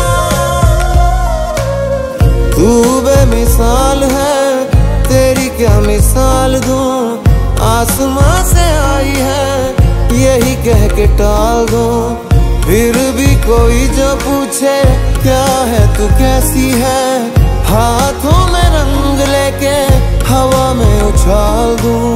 तू बेमिसाल है, तेरी क्या मिसाल दूं। आसमां से आई है यही कह के टाल दूं, फिर भी कोई जो पूछे क्या है तू कैसी है, हाथों में रंग लेके हवा में उछाल दूं।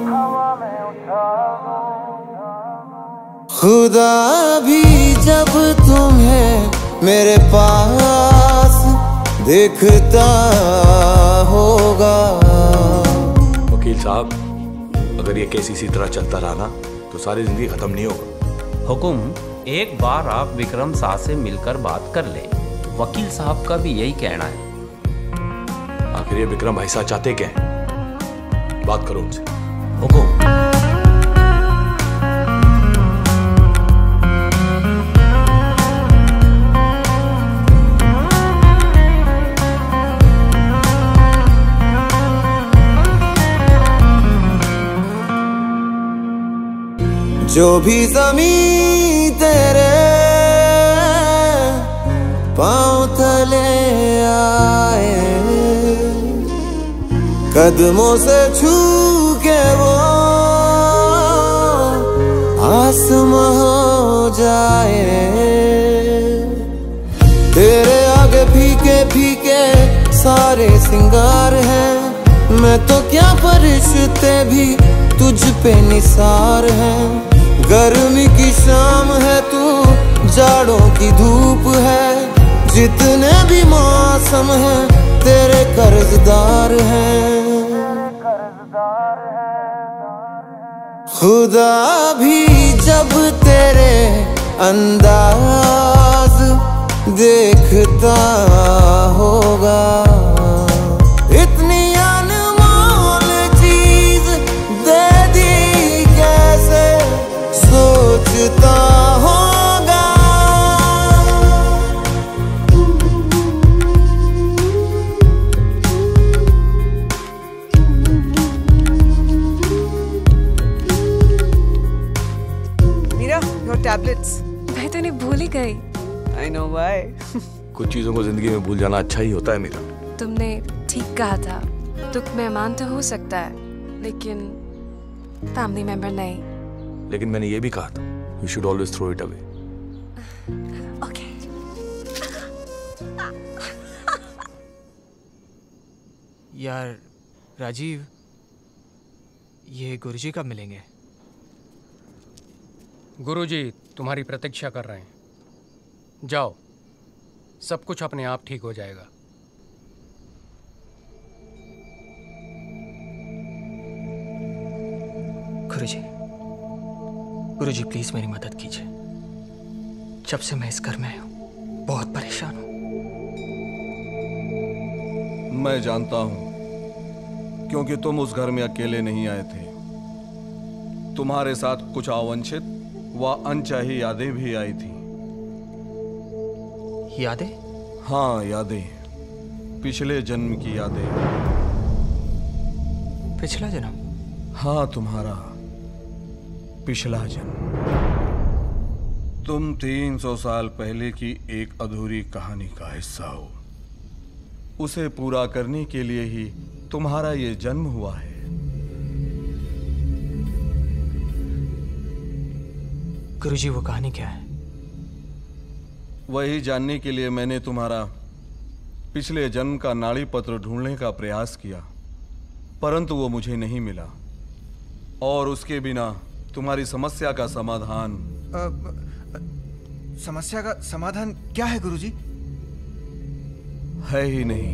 खुदा भी जब तुम्हें मेरे पास देखता होगा। वकील साहब, अगर ये केस इसी तरह चलता रहा ना तो सारी जिंदगी खत्म नहीं होगा। हुकुम, एक बार आप विक्रम शाह से मिलकर बात कर ले। वकील साहब का भी यही कहना है। आखिर ये विक्रम भाई साहब चाहते क्या हैं? बात करो उनसे। हुकुम। जो भी ज़मीं तेरे पाँव तले आए, कदमों से छू के वो आसमां हो जाए। तेरे आगे फीके फीके सारे सिंगार हैं, मैं तो क्या फरिश्ते भी तुझ पे निसार हैं। गर्मी की शाम है तू, जाड़ों की धूप है, जितने भी मौसम हैं तेरे कर्जदार हैं। खुदा भी जब तेरे अंदाज देखता होगा। इतनी अनमोल चीज दे दी कैसे सोचता होगा। Meera, your tablets. मैं तो इन्हें भूल ही गई। I know why. कुछ चीजों को जिंदगी में भूल जाना अच्छा ही होता है मीरा। तुमने ठीक कहा था, दुख मेहमान तो हो सकता है, लेकिन फैमिली मेंबर नहीं। लेकिन मैंने ये भी कहा था, you should always throw it away. Okay. यार राजीव, ये गुरुजी कब मिलेंगे? गुरुजी तुम्हारी प्रतीक्षा कर रहे हैं। जाओ, सब कुछ अपने आप ठीक हो जाएगा। गुरुजी, गुरुजी प्लीज मेरी मदद कीजिए। जब से मैं इस घर में हूं बहुत परेशान हूं। मैं जानता हूं, क्योंकि तुम उस घर में अकेले नहीं आए थे। तुम्हारे साथ कुछ अवांछित व अनचाही यादें भी आई थी। यादें? हाँ, यादें, पिछले जन्म की यादें। पिछला जन्म? हाँ, तुम्हारा पिछला जन्म। तुम तीन सौ साल पहले की एक अधूरी कहानी का हिस्सा हो। उसे पूरा करने के लिए ही तुम्हारा ये जन्म हुआ है। गुरुजी, वो कहानी क्या है? वही जानने के लिए मैंने तुम्हारा पिछले जन्म का नाड़ी पत्र ढूंढने का प्रयास किया, परंतु वो मुझे नहीं मिला। और उसके बिना तुम्हारी समस्या का समाधान आ, आ, समस्या का समाधान क्या है गुरुजी? है ही नहीं।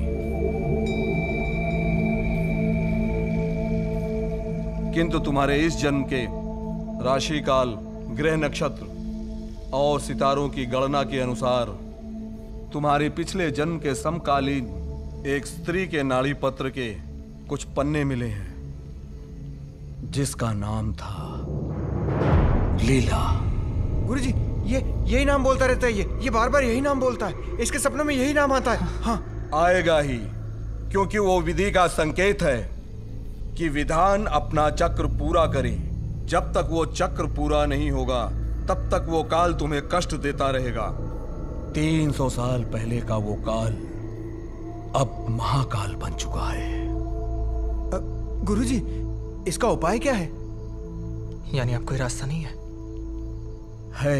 किंतु तुम्हारे इस जन्म के राशि काल, ग्रह नक्षत्र और सितारों की गणना के अनुसार तुम्हारे पिछले जन्म के समकालीन एक स्त्री के नाड़ी पत्र के कुछ पन्ने मिले हैं, जिसका नाम था लीला। गुरुजी, ये यही नाम बोलता रहता है। ये ये बार बार यही नाम बोलता है। इसके सपनों में यही नाम आता है। हाँ, आएगा ही, क्योंकि वो विधि का संकेत है कि विधान अपना चक्र पूरा करे। जब तक वो चक्र पूरा नहीं होगा तब तक वो काल तुम्हें कष्ट देता रहेगा। तीन सौ साल पहले का वो काल अब महाकाल बन चुका है। गुरुजी, इसका उपाय क्या है? यानी अब कोई रास्ता नहीं है? है,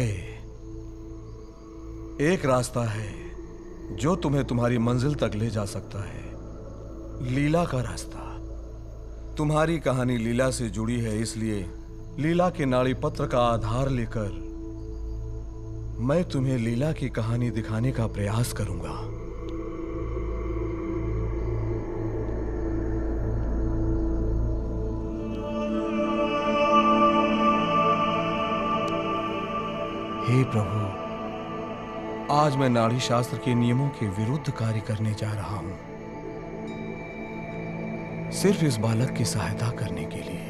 एक रास्ता है जो तुम्हें तुम्हारी मंजिल तक ले जा सकता है। लीला का रास्ता। तुम्हारी कहानी लीला से जुड़ी है, इसलिए लीला के नाड़ी पत्र का आधार लेकर मैं तुम्हें लीला की कहानी दिखाने का प्रयास करूंगा। हे प्रभु, आज मैं नाड़ी शास्त्र के नियमों के विरुद्ध कार्य करने जा रहा हूं, सिर्फ इस बालक की सहायता करने के लिए।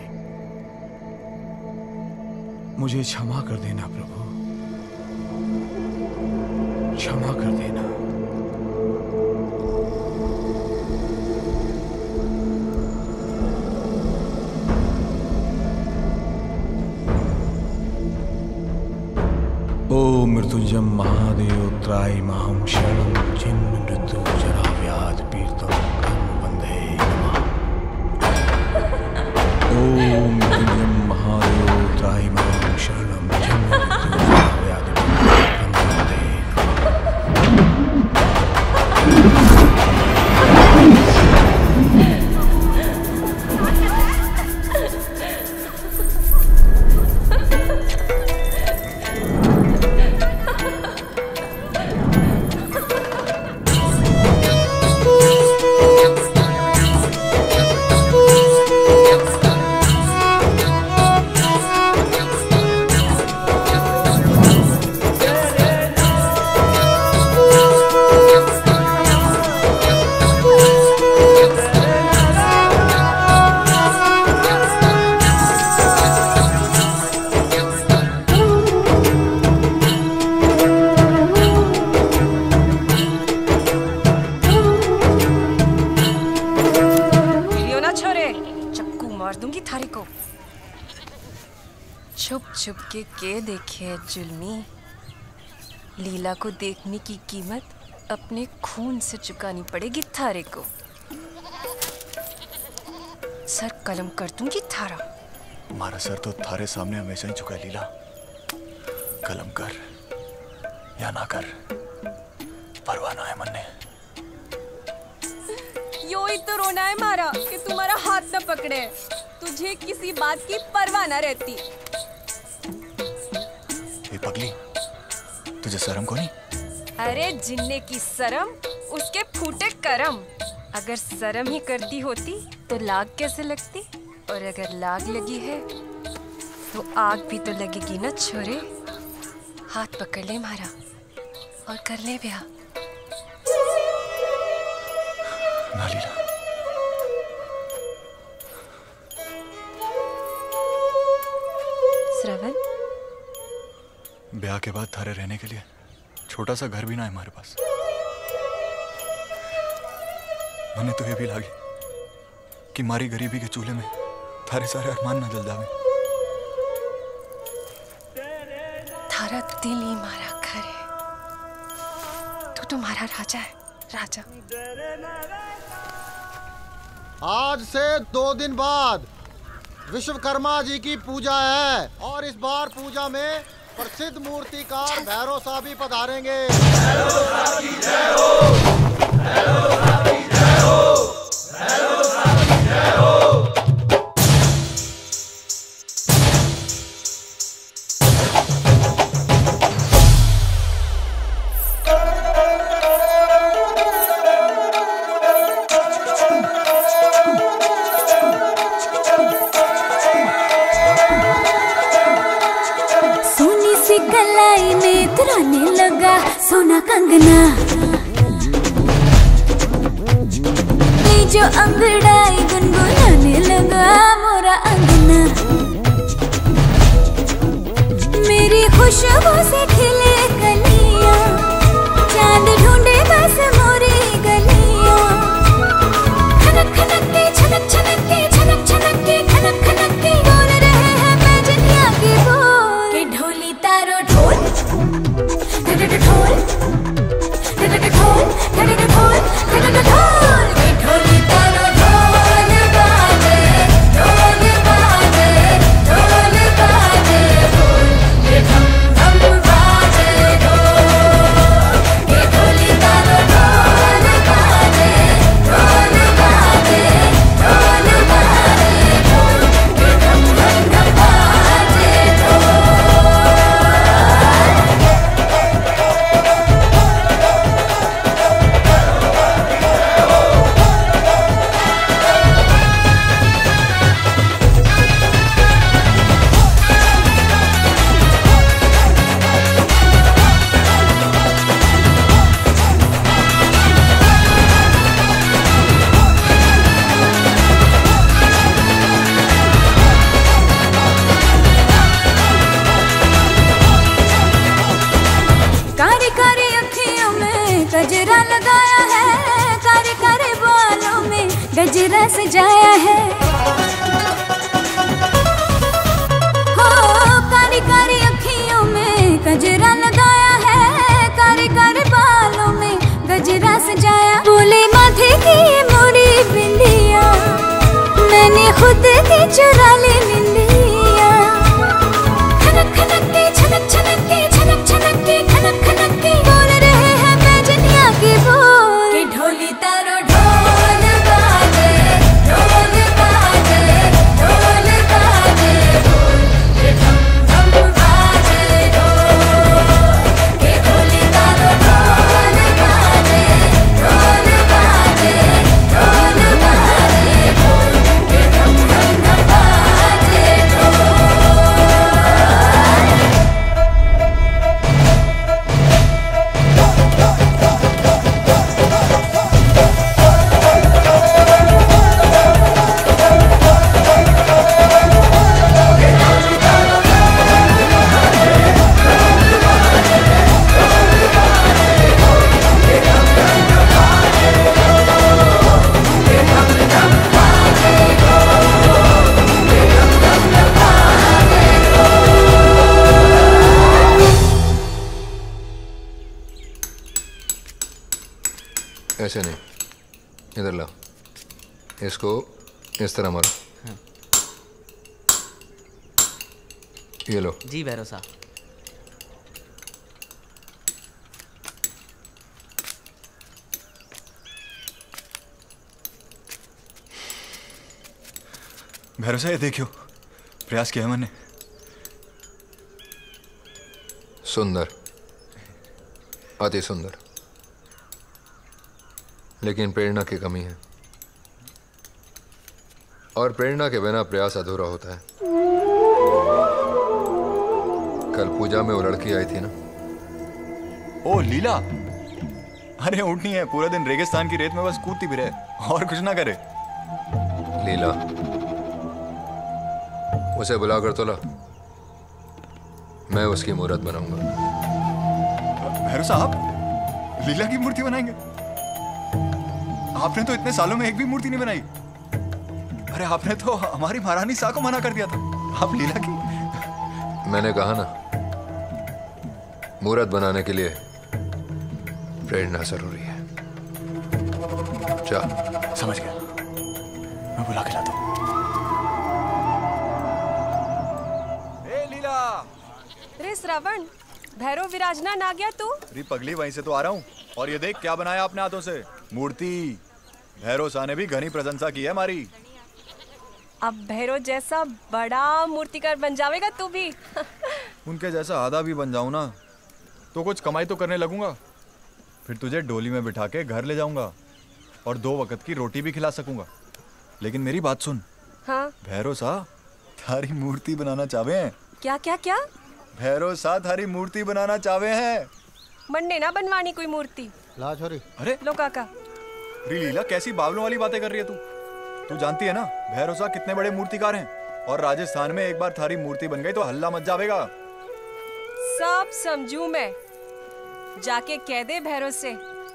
मुझे क्षमा कर देना प्रभु, क्षमा कर देना। ओ मृत्युंजय महादेव त्राय मां शरणं जन्म मृत्यु जरा व्याधि पीड़ितं कर्म बंधे नमः। ओ मृत्युंजय महादेव त्राय मां शरणं जन्म मृत्यु जरा व्याधि पीड़ितं कर्म बंधे छुप के के देखे जुल्मी। लीला को देखने की कीमत अपने खून से चुकानी पड़ेगी थारे को। सर कलम कर दूंगी थारा। हमारा सर तो थारे सामने हमेशा ही झुका लीला। कलम कर या ना कर, परवाह ना है मन ने। यो ही तो रोना है मारा कि तुम्हारा हाथ न पकड़े, तुझे किसी बात की परवाह न रहती। ये पगली, तुझे शर्म को नहीं? अरे जिन्ने की शर्म, उसके फूटे करम। अगर शर्म ही करती होती तो लाग कैसे लगती? और अगर लाग लगी है तो आग भी तो लगेगी ना छोरे। हाथ पकड़ ले मारा और कर ले ब्याह। ना लीला, श्रवण, ब्याह के बाद थारे रहने के लिए छोटा सा घर भी ना है हमारे पास। मैंने तो ये भी लागी कि मारी गरीबी के चूल्हे में थारे सारे अरमान न जल जावे। थारा दिल ही मारा घर है, तू तुम्हारा राजा है, राजा। आज से दो दिन बाद विश्वकर्मा जी की पूजा है और इस बार पूजा में प्रसिद्ध मूर्तिकार भैरव साहब भी पधारेंगे। भैरव साहब की जय हो, भैरव साहब की जय हो, भैरव साहब की जय हो। कलाई में तुराने लगा सोना कंगना, जो अंगड़ाई गुनगुनाने लगा मोरा अंगना। मेरी खुशबू से खिले कलियां, चांद ढूंढे बस मोरी गलियां। खनक खनक के छनक छनक के छनक छनक के खनक खनक के बोल रहे हैं पैजनिया के बोल के ढोली तारो ढोल ढोल ढोल ढोल ढोल ढोल ढोल के ढोली तारो ढोल बाजे ढोल बाजे ढोल बाजे ढोल के धम धम बाजे ढोल के ढोली तारो ढोल बाजे ढोल बाजे ढोल बाजे ढोल के धम धम धम बाजे ढोल। कारी कारी अखियों में गजरा लगाया है, कारी कारी बालों में गजरा सजाया है। हो कारी कारी अखियों में गजरा लगाया है, कारी कारी बालों में गजरा सजाया। बोले माथे की मोरी बिंदिया, मैंने खुद की चुरा ली निंदिया। खनक खनक के छनक छनक के छनक छनक के खनक खनक के बोल रहे हैं पैजनिया के बोल के ढोली तारो ढोल बाजे ढोल बाजे ढोल बाजे ढोल के धम धम बाजे ढोल के ढोली तारो ढोल बाजे ढोल बाजे ढोल बाजे ढोल के धम धम धम बाजे ढोल। ऐसे नहीं, इधर लाओ, इसको इस तरह मारो। ये लो। जी भैरव साहब। भरोसा है, देखियो प्रयास किया मैंने। सुंदर, अति सुंदर, लेकिन प्रेरणा की कमी है, और प्रेरणा के बिना प्रयास अधूरा होता है। कल पूजा में वो लड़की आई थी ना? ओ लीला, अरे उठनी है, पूरा दिन रेगिस्तान की रेत में बस कूदती भी रहे और कुछ ना करे। लीला, उसे बुलाकर तो ला, मैं उसकी मूर्त बनाऊंगा। भैरव साहब, लीला की मूर्ति बनाएंगे? आपने तो इतने सालों में एक भी मूर्ति नहीं बनाई। अरे आपने तो हमारी महारानी शाह को मना कर दिया था, आप लीला की। मैंने कहा ना, मूर्त बनाने के लिए प्रेरणा जरूरी है। जा। समझ गया, मैं बुला के लाता हूं। ए लीला! रे श्रवण, भैरव विराजमान आ गया तू? अरे पगली, वहीं से तो आ रहा हूँ। और ये देख क्या बनाया आपने हाथों से, मूर्ति। भैरव साहब ने भी घनी प्रशंसा की है हमारी। अब भैरव जैसा बड़ा मूर्तिकार बन जाएगा तू भी। उनके जैसा आधा भी बन जाऊं ना तो कुछ कमाई तो करने लगूंगा, फिर तुझे डोली में बिठा के घर ले जाऊंगा और दो वक्त की रोटी भी खिला सकूंगा। लेकिन मेरी बात सुन। हाँ? भैरव साहब थारी मूर्ति बनाना चाहे हैं। क्या क्या क्या? भैरव साहब थारी मूर्ति बनाना चाहे हैं। मंडे ना बनवानी कोई मूर्ति। ला छोरी। अरे लो काका। लीला, कैसी बावलों वाली बातें कर रही है तू? तू जानती है ना भैरव साहब कितने बड़े मूर्तिकार हैं, और राजस्थान में एक बार थारी मूर्ति बन गई तो हल्ला मच जाएगा। सब समझू मैं, जाके कह दे भैरव से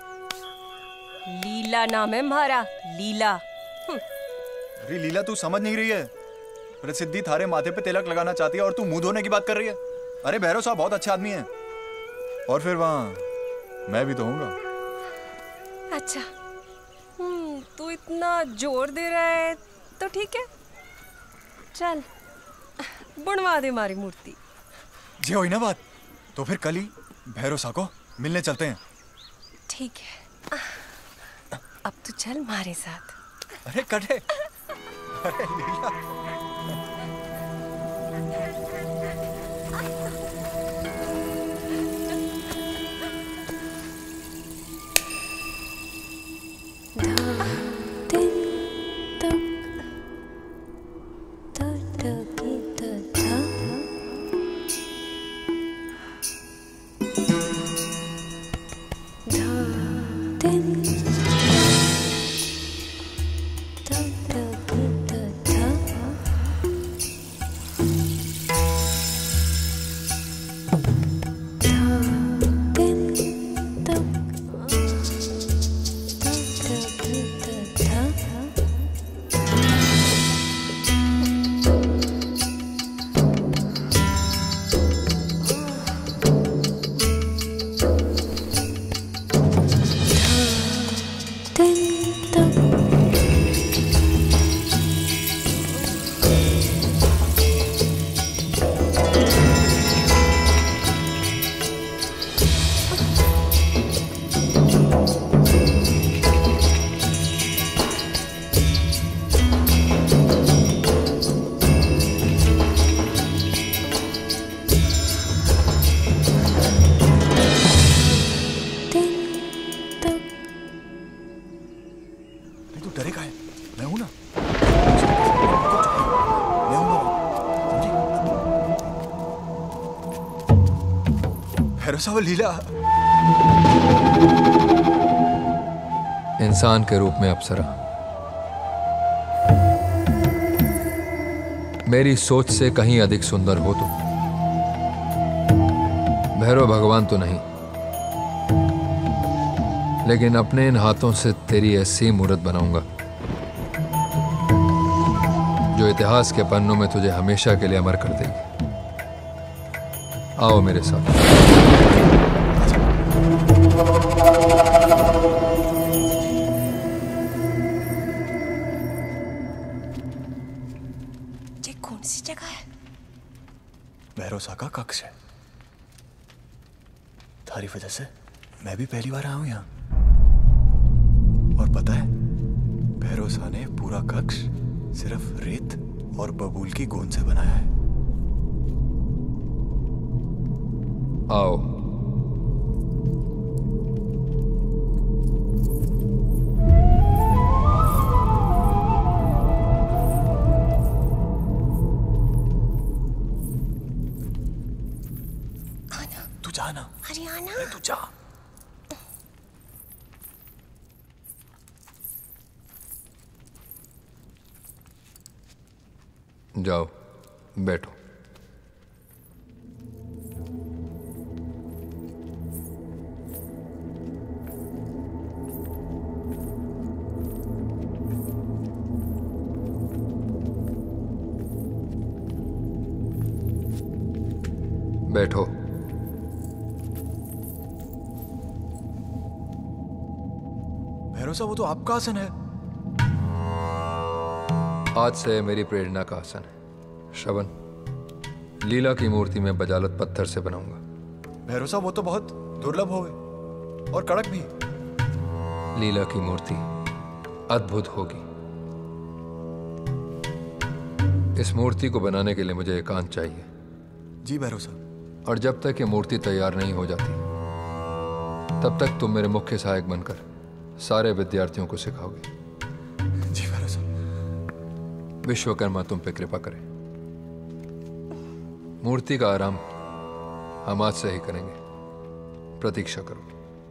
लीला नाम है हमारा, लीला। अरे लीला, तू समझ नहीं रही है, प्रसिद्धि थारे माथे पे तिलक लगाना चाहती है और तू मुंह धोने की बात कर रही है। अरे भैरव साहब बहुत अच्छे आदमी हैं, और फिर वहां मैं भी तो हूँगा। अच्छा, हम्म, तू इतना जोर दे रहा है तो ठीक है, चल बुनवा दे हमारी मूर्ति। जी हुई ना बात, तो फिर कल ही भैरव साहब को मिलने चलते हैं। ठीक है, अब तू चल हमारे साथ। अरे कटे। अरे लीला। लीला, इंसान के रूप में अप्सरा, मेरी सोच से कहीं अधिक सुंदर हो तुम। भैरव भगवान तो नहीं, लेकिन अपने इन हाथों से तेरी ऐसी मूर्त बनाऊंगा जो इतिहास के पन्नों में तुझे हमेशा के लिए अमर कर देगी। आओ मेरे साथ। ये कौन सी जगह है? भैरव साहब का कक्ष है। थारी वजह से मैं भी पहली बार आया हूं यहाँ। और पता है, भैरव साहब ने पूरा कक्ष सिर्फ रेत और बबूल की गोंद से बनाया है। आओ। तू जा ना। हरियाणा। तू जा। जाओ बैठो। बैठो। भैरव साहब वो तो आपका आसन है। आज से मेरी प्रेरणा का आसन है। श्रवण, लीला की मूर्ति में बजालत पत्थर से बनाऊंगा। भैरव साहब वो तो बहुत दुर्लभ होवे और कड़क भी। लीला की मूर्ति अद्भुत होगी। इस मूर्ति को बनाने के लिए मुझे एकांत चाहिए। जी भैरव साहब। और जब तक ये मूर्ति तैयार नहीं हो जाती तब तक तुम मेरे मुख्य सहायक बनकर सारे विद्यार्थियों को सिखाओगे। जी भैरव साहब। विश्वकर्मा तुम पे कृपा करे। मूर्ति का आराम हम आज से ही करेंगे। प्रतीक्षा करो।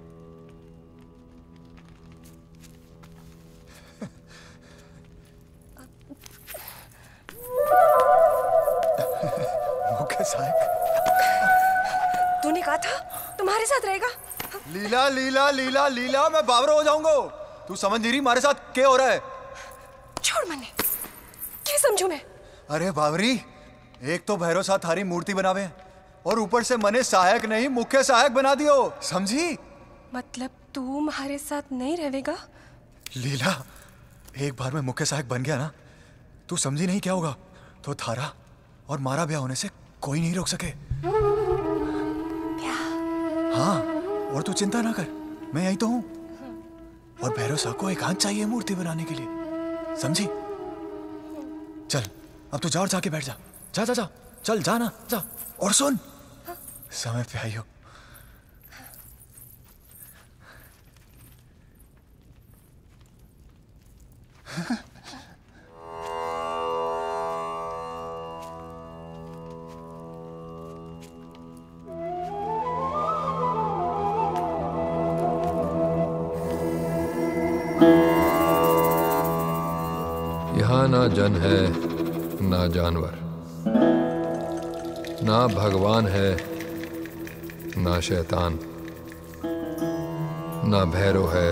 मुख्य सहायक। तूने कहा था तुम्हारे साथ रहेगा। लीला लीला लीला लीला मैं बावरा हो जाऊंगा। तू समझ नहीं रही हमारे साथ क्या हो रहा है। छोड़ मन्ने, क्या समझू मैं। अरे बावरी, एक तो भैरव साथ थारी मूर्ति बनावे और ऊपर से मने सहायक नहीं मुख्य सहायक बना दियो। समझी? मतलब तू हमारे साथ नहीं रहेगा। लीला, एक बार मैं मुख्य सहायक बन गया ना, तू समझी नहीं क्या होगा। तो थारा और मारा ब्याह होने से कोई नहीं रोक सके। हाँ, और तू चिंता ना कर, मैं यही तो हूं। और भैरव साहब को एकांत चाहिए मूर्ति बनाने के लिए। समझी? चल अब तू जा और जाके बैठ जा। जा जा जा चल जा ना जा। और सुन, समय पे आई हो। यहाँ ना जन है ना जानवर, ना भगवान है ना शैतान, ना भैरव है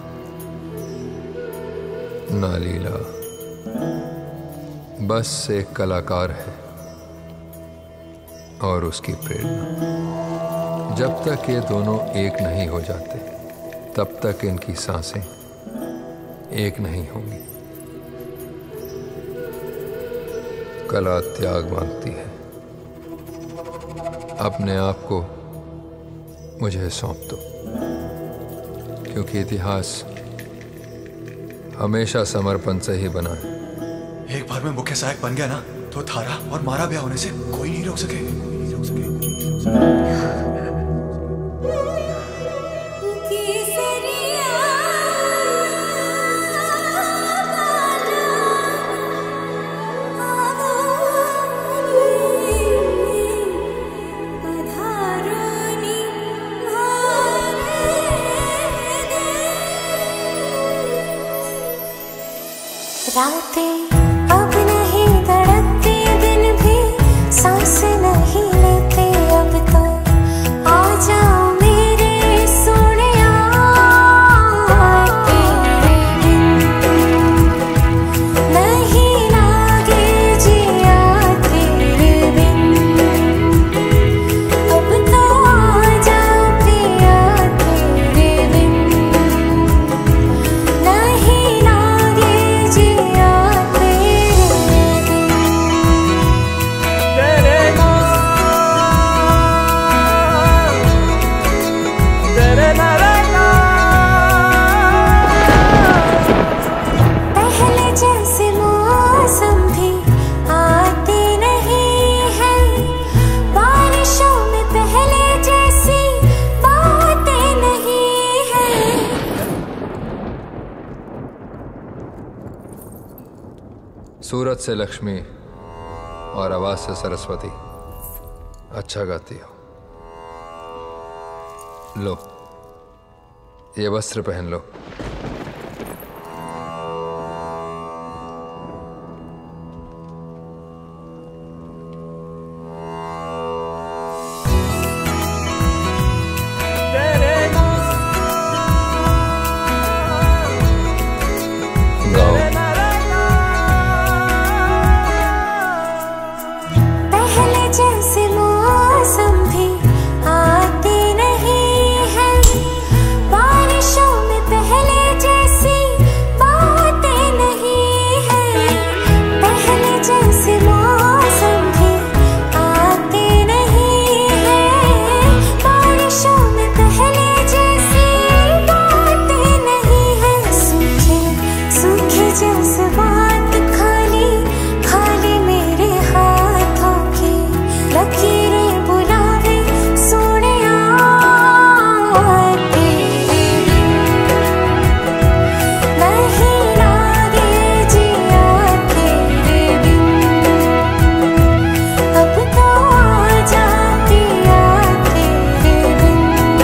ना लीला। बस एक कलाकार है और उसकी प्रेरणा। जब तक ये दोनों एक नहीं हो जाते तब तक इनकी सांसें एक नहीं होंगी। कला त्याग मांगती है। अपने आप को मुझे सौंप दो, क्योंकि इतिहास हमेशा समर्पण से ही बना है। एक बार मैं मुख्य सहायक बन गया ना, तो थारा और मारा ब्याह होने से कोई नहीं रोक सके। कोई नहीं रोक सके, कोई नहीं रोक सके। रातें अब नहीं धड़कती, दिन भी सांस नहीं लेते। अब तो आ जाओ मेरे सोनिया, तेरे बिन नहीं लागे जिया, तेरे बिन। अब तो आ जाओ पिया, तेरे बिन नहीं लागे जिया, तेरे सूरत से लक्ष्मी और आवाज से सरस्वती। अच्छा गाती हो। लो, ये वस्त्र पहन लो। पहले जैसे मौसम भी आते नहीं है, बारिशों में पहले जैसी बातें नहीं है। पहले जैसे मौसम भी आते नहीं है, बारिशों में पहले जैसी बातें नहीं है। सूखे सूखे जज्बात खाली खाली मेरे हाथों की लकीरें बुलावे सोनिया तेरे बिन नहीं लागे जिया तेरे बिन। अब तो आजा पिया तेरे बिन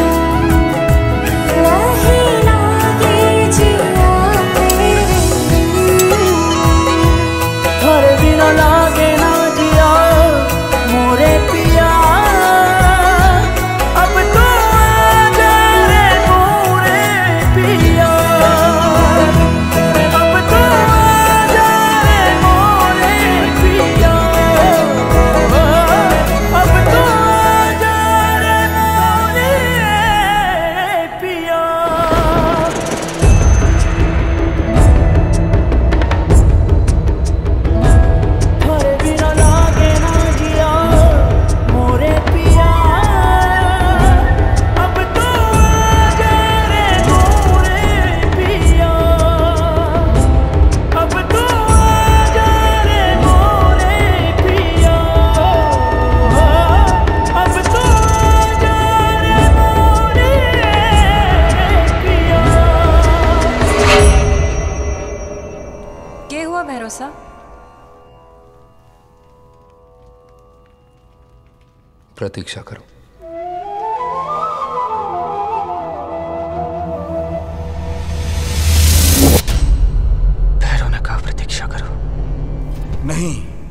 नहीं लागे जिया तेरे बिन। थारे बिना लागे ना जिया मोरे पिया, अब तो आजा रे मोरे पिया, अब तो आजा रे मोरे पिया, अब तो आजा रे मोरे पिया। थारे बिना लागे ना जिया मोरे पिया, अब तो आजा रे मोरे पिया, अब तो आजा रे मोरे पिया, अब तो आजा रे मोरे पिया। क्या हुआ भरोसा? प्रतीक्षा करो। भैरव ने कहा प्रतीक्षा करो। नहीं,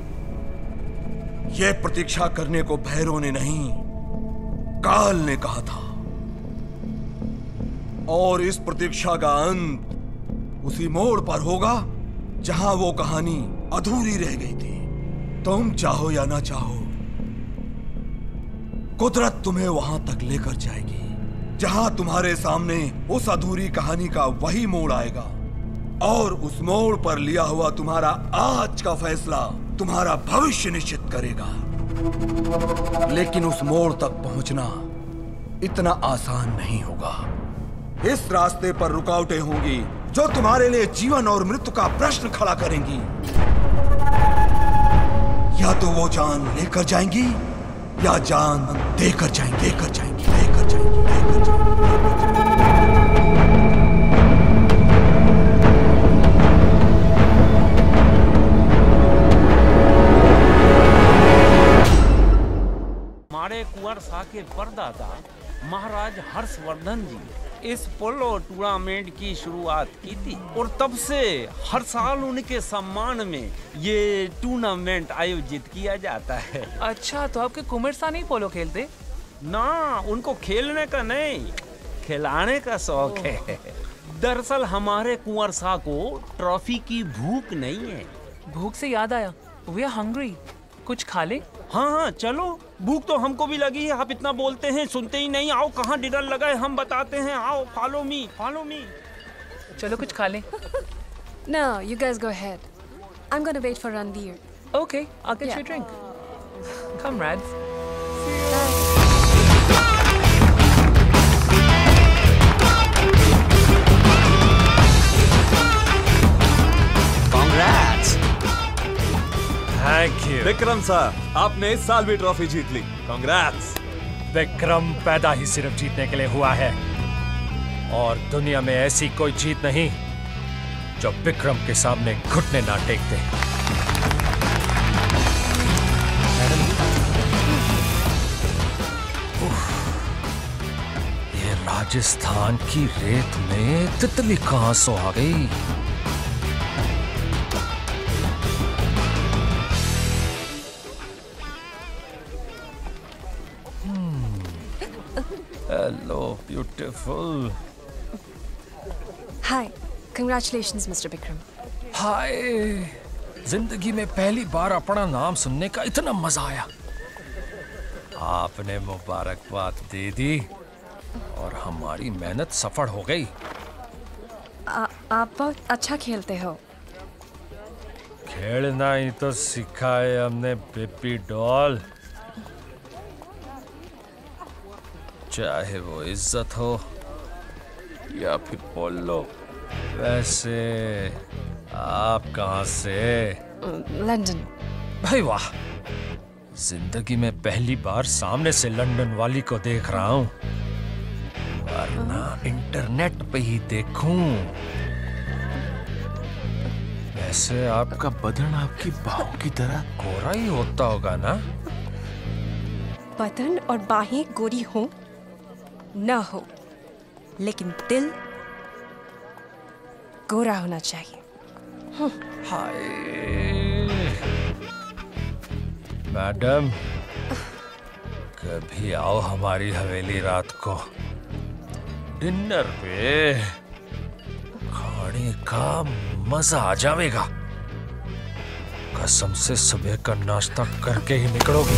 यह प्रतीक्षा करने को भैरव ने नहीं, काल ने कहा था। और इस प्रतीक्षा का अंत उसी मोड़ पर होगा जहां वो कहानी अधूरी रह गई थी। तुम चाहो या ना चाहो, कुदरत तुम्हें वहां तक लेकर जाएगी जहां तुम्हारे सामने उस अधूरी कहानी का वही मोड़ आएगा। और उस मोड़ पर लिया हुआ तुम्हारा आज का फैसला तुम्हारा भविष्य निश्चित करेगा। लेकिन उस मोड़ तक पहुंचना इतना आसान नहीं होगा। इस रास्ते पर रुकावटें होंगी जो तुम्हारे लिए जीवन और मृत्यु का प्रश्न खड़ा करेंगी। या तो वो जान लेकर जाएंगी या जान देकर जाएंगे देकर जाएंगे देकर जाएंगे देकर जाएंगे। हमारे कुंवर शाह के परदादा महाराज हर्षवर्धन जी इस पोलो टूर्नामेंट की शुरुआत की थी और तब से हर साल उनके सम्मान में ये टूर्नामेंट आयोजित किया जाता है। अच्छा, तो आपके कुंवर शाह नहीं पोलो खेलते? ना, उनको खेलने का नहीं, खिलाने का शौक है। दरअसल हमारे कुंवर शाह को ट्रॉफी की भूख नहीं है। भूख से याद आया, वी आर हंग्री, कुछ खा ले? हाँ हाँ चलो, भूख तो हमको भी लगी है। आप इतना बोलते हैं सुनते ही नहीं। आओ, कहाँ डिनर लगा है हम बताते हैं। आओ, फॉलो मी फॉलो मी। चलो कुछ खा ले। No, you guys go ahead. I'm gonna wait for Ranveer. Okay, I'll get Yeah. you a drink. Come, Rads. Congrats. Thank you Vikram sir, आपने इस साल भी ट्रॉफी जीत ली। कांग्रेट्स। विक्रम पैदा ही सिर्फ जीतने के लिए हुआ है और दुनिया में ऐसी कोई जीत नहीं जो विक्रम के सामने घुटने ना टेक दे। ये राजस्थान की रेत में तितली कहां सो आ गई। Hello beautiful. Hi, congratulations mister Vikram. Hi, जिंदगी में पहली बार अपना नाम सुनने का इतना मजा आया। आपने मुबारकबाद दे दी और हमारी मेहनत सफल हो गई। आ, आप बहुत अच्छा खेलते हो। खेलना ही तो सीखा है हमने बेबी डॉल। चाहे वो इज्जत हो या फिर पोलो। वैसे आप कहाँ से? लंदन। भाई वाह, जिंदगी में पहली बार सामने से लंदन वाली को देख रहा हूँ, वरना इंटरनेट पे ही देखूं। वैसे आपका बदन आपकी बाहों की तरह कोरा ही होता होगा ना? बदन और बाहें गोरी हो ना हो, लेकिन दिल गोरा होना चाहिए। हाय मैडम, कभी आओ हमारी हवेली रात को डिनर पे, खाने का मजा आ जाएगा। कसम से सुबह का नाश्ता करके ही निकलोगी।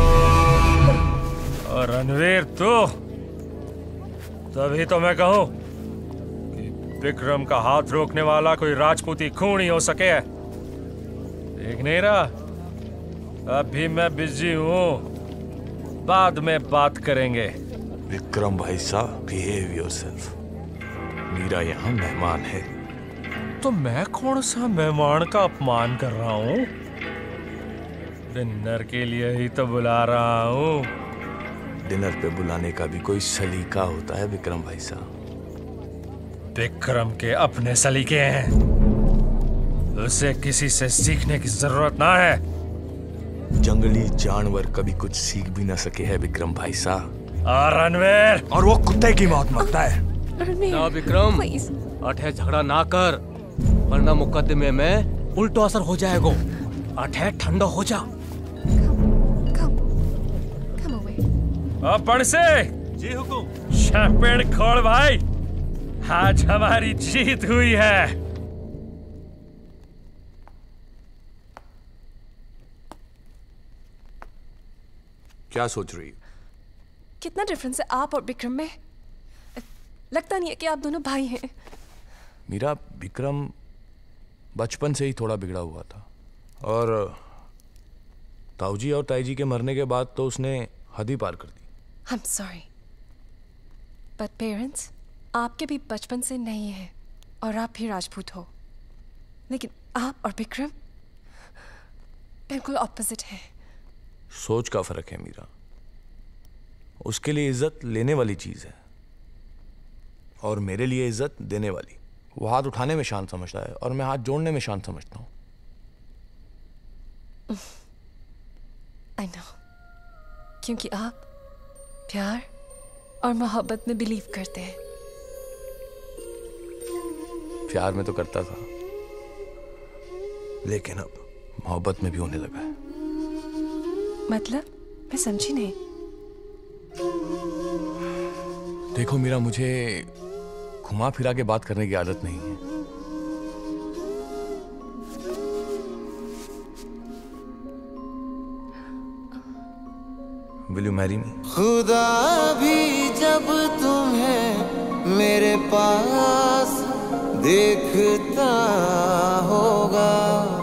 और रणवीर तो तभी तो मैं कहूं कि विक्रम का हाथ रोकने वाला कोई राजपूती खून ही हो सके। देख नहीं रहा, अभी मैं बिजी हूं, बाद में बात करेंगे। विक्रम भाई साहब, बिहेव योरसेल्फ। मीरा यहाँ मेहमान है। तो मैं कौन सा मेहमान का अपमान कर रहा हूँ? डिनर के लिए ही तो बुला रहा हूँ। डिनर पे बुलाने का भी कोई सलीका होता है विक्रम भाई साहब। विक्रम के अपने सलीके हैं, उसे किसी से सीखने की जरूरत ना है। जंगली जानवर कभी कुछ सीख भी ना सके है विक्रम भाई साहब। और रणवीर, और वो कुत्ते की मौत मांगता है। ना विक्रम, अठे झगड़ा ना कर, वरना मुकदमे में उल्टो असर हो जाएगा। अठे ठंडा हो जा। अपन से जी हुकुम। शैंपेन खोल भाई, आज हमारी जीत हुई है। क्या सोच रही? कितना डिफरेंस है आप और विक्रम में। लगता नहीं है कि आप दोनों भाई हैं। मीरा, विक्रम बचपन से ही थोड़ा बिगड़ा हुआ था, और ताऊजी और ताईजी के मरने के बाद तो उसने हद ही पार कर दी। I'm sorry, but parents आपके भी बचपन से नहीं है और आप भी राजपूत हो, लेकिन आप और विक्रम बिल्कुल ऑपोजिट है। सोच का फर्क है मीरा। उसके लिए इज्जत लेने वाली चीज है और मेरे लिए इज्जत देने वाली। वो हाथ उठाने में शान समझता है और मैं हाथ जोड़ने में शान समझता हूँ। I know, क्योंकि आप प्यार और मोहब्बत में बिलीव करते हैं। प्यार में तो करता था, लेकिन अब मोहब्बत में भी होने लगा है। मतलब? मैं समझी नहीं। देखो मीरा, मुझे घुमा फिरा के बात करने की आदत नहीं है। Will you marry me? खुदा भी जब तुम्हें मेरे पास देखता होगा,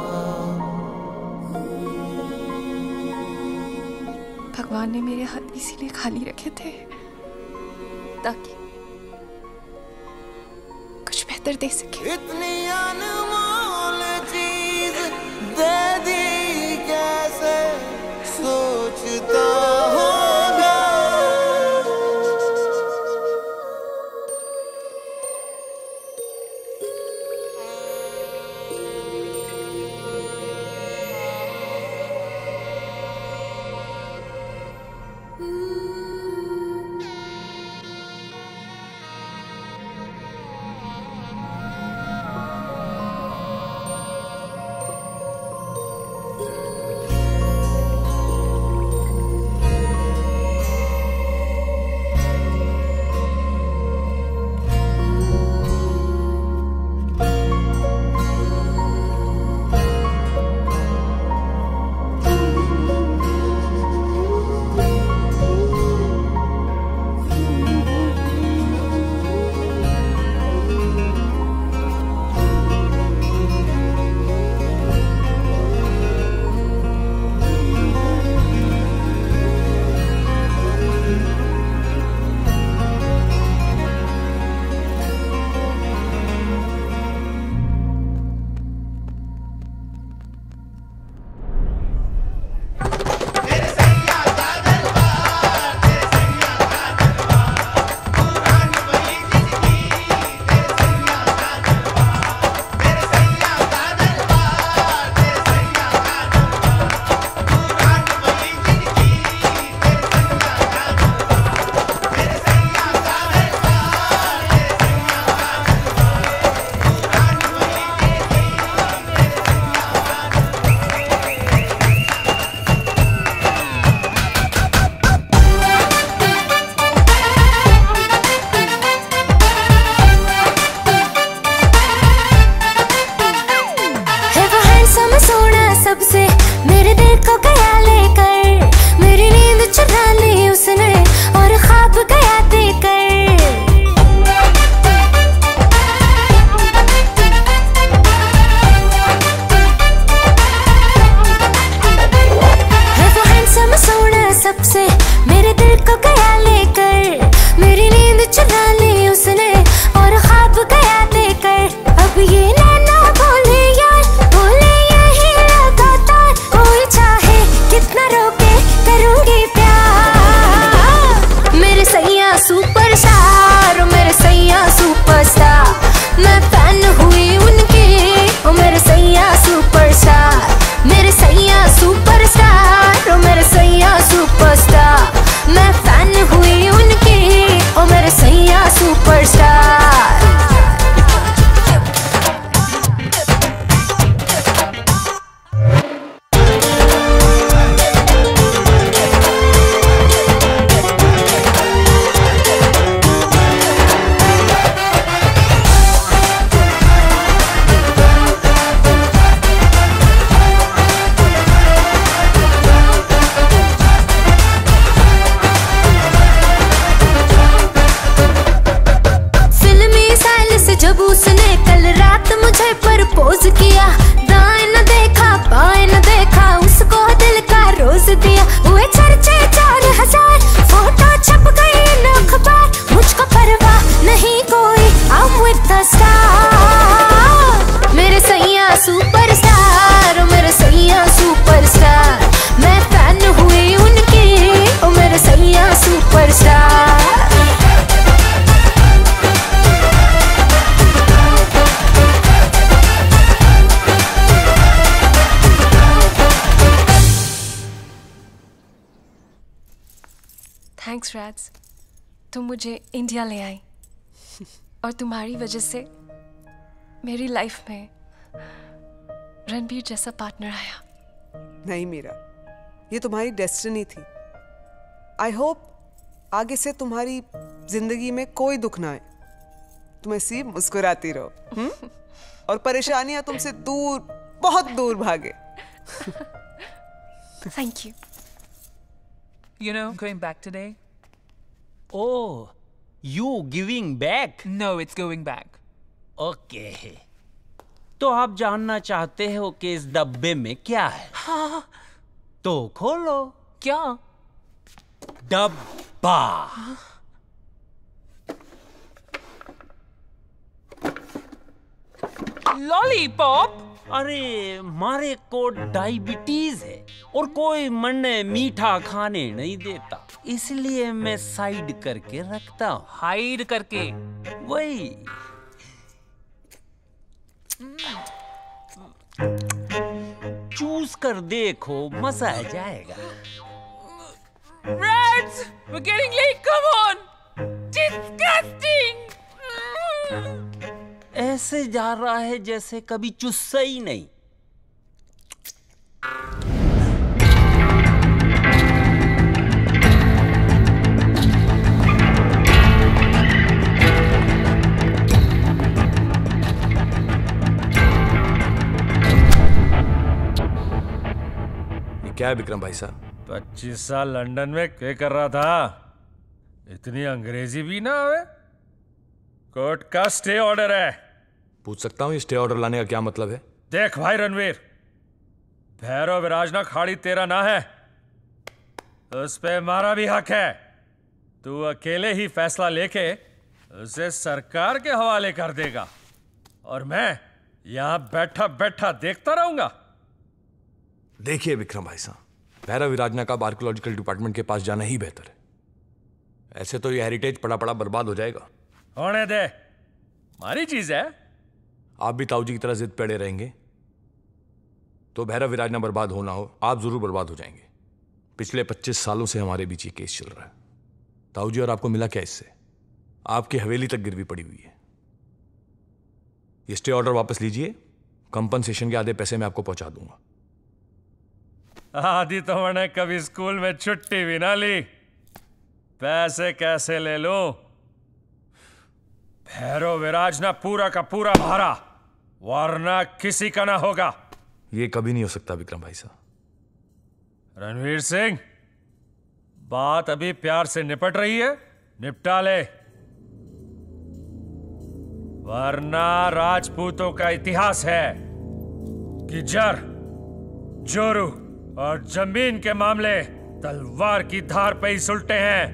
भगवान ने मेरे हाथ इसीलिए खाली रखे थे ताकि कुछ बेहतर दे सके। इतनी अनमोल चीज दे दी कैसे सोचता होगा। गया लेकर, मेरी नींद चुरा ली उसने और ख्वाब गया देकर। है वो हैंडसम सोना सबसे, मेरे दिल को गया लेकर, मेरी नींद चुरा ली उसने और ख्वाब गया देकर। अब ये नैना बोले यार, बोले यही लगातार, कोई चाहे कितना रोके करूंगी प्यार। मेरे सैया सुपरस्टार, मेरे सैया सुपरस्टार, मैं फैन हुई उनकी, ओ मेरे सैया सुपरस्टार, मेरे सैया सुपरस्टार, ओ मेरे सैया सुपरस्टार, मैं फैन हुई उनकी, ओ मेरे सैया सुपरस्टार। जब उसने कल रात मुझे प्रपोज किया, दाएं न देखा बाएं न देखा, उसको दिल का रोज दिया। हुए चर्चे चार हजार, फोटो छप गई न अखबार, मुझको परवाह नहीं कोई, I'm with the star। मेरे सैया सुपरस्टार, मेरे सैया सुपरस्टार, मैं फैन हुई उनकी, ओ मेरे सैया सुपरस्टार। थैंक्स राज, तुम मुझे इंडिया ले आई और तुम्हारी वजह से मेरी लाइफ में रणबीर जैसा पार्टनर आया। नहीं मीरा, ये तुम्हारी डेस्टिनी थी। आई होप आगे से तुम्हारी जिंदगी में कोई दुख ना आए, तुम ऐसी मुस्कुराती रहो, हुँ? और परेशानियां तुमसे दूर, बहुत दूर भागे। Thank you. You know, going back today. Oh, you giving back? No, it's going back. Okay. तो आप जानना चाहते हो कि इस डब्बे में क्या है? हाँ। तो खोलो। क्या? डब्बा। लॉलीपॉप? अरे मारे को डायबिटीज है और कोई मन मीठा खाने नहीं देता, इसलिए मैं साइड करके रखता हूँ। हाइड करके? वही। चूस कर देखो, मजा आ जाएगा। Rats! We're getting late, come on! Disgusting! ऐसे जा रहा है जैसे कभी चुस्सा ही नहीं। ये क्या है विक्रम भाई साहब? पच्चीस साल लंदन में क्या कर रहा था? इतनी अंग्रेजी भी ना आवे? कोर्ट का स्टे ऑर्डर है। पूछ सकता हूँ ये स्टे ऑर्डर लाने का क्या मतलब है? देख भाई रणवीर, भैरव विराजना खाड़ी तेरा ना है, उस पे हमारा भी हक है। तू अकेले ही फैसला लेके उसे सरकार के हवाले कर देगा और मैं यहां बैठा बैठा देखता रहूंगा। देखिए विक्रम भाई साहब, भैरव विराजना का आर्कियोलॉजिकल डिपार्टमेंट के पास जाना ही बेहतर है। ऐसे तो ये हेरिटेज पड़ा पड़ा बर्बाद हो जाएगा। होने दे, हमारी चीज है। आप भी ताऊ जी की तरह जिद पे अड़े रहेंगे तो भैरव विराजना बर्बाद होना हो, आप जरूर बर्बाद हो जाएंगे। पिछले पच्चीस सालों से हमारे बीच ये केस चल रहा है। ताऊ जी और आपको मिला क्या इससे? आपकी हवेली तक गिरवी पड़ी हुई है। ये स्टे ऑर्डर वापस लीजिए, कंपनसेशन के आधे पैसे मैं आपको पहुंचा दूंगा। आदि तो मैंने कभी स्कूल में छुट्टी भी ना ली, पैसे कैसे ले लो? भैरव विराजना पूरा का पूरा भारा, वरना किसी का ना होगा। ये कभी नहीं हो सकता विक्रम भाई साहब। रणवीर सिंह, बात अभी प्यार से निपट रही है, निपटा ले, वरना राजपूतों का इतिहास है कि जर, जोरू और जमीन के मामले तलवार की धार पे ही सुलटे हैं।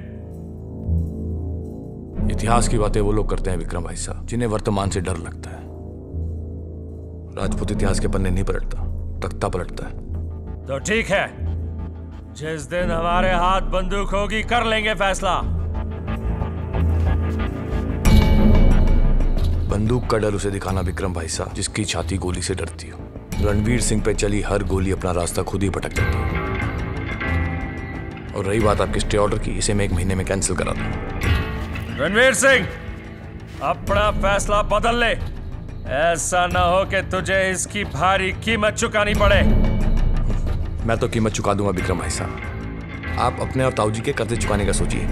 इतिहास की बातें वो लोग करते हैं विक्रम भाई साहब जिन्हें वर्तमान से डर लगता है। राजपूत इतिहास के पन्ने नहीं पलटता, तख्ता पलटता है। तो ठीक है, जिस दिन हमारे हाथ बंदूक होगी कर लेंगे फैसला। बंदूक का डर उसे दिखाना विक्रम भाई साहब जिसकी छाती गोली से डरती हो। रणवीर सिंह पे चली हर गोली अपना रास्ता खुद ही भटक जाती है। और रही बात आपके स्टे ऑर्डर की, इसे मैं एक महीने में कैंसिल करा दूं। रणवीर सिंह, अपना फैसला बदल ले, ऐसा ना हो कि तुझे इसकी भारी कीमत चुकानी पड़े। मैं तो कीमत चुका दूंगा विक्रम भाई साहब, आप अपने और ताऊ जी के कर्जे चुकाने का सोचिए।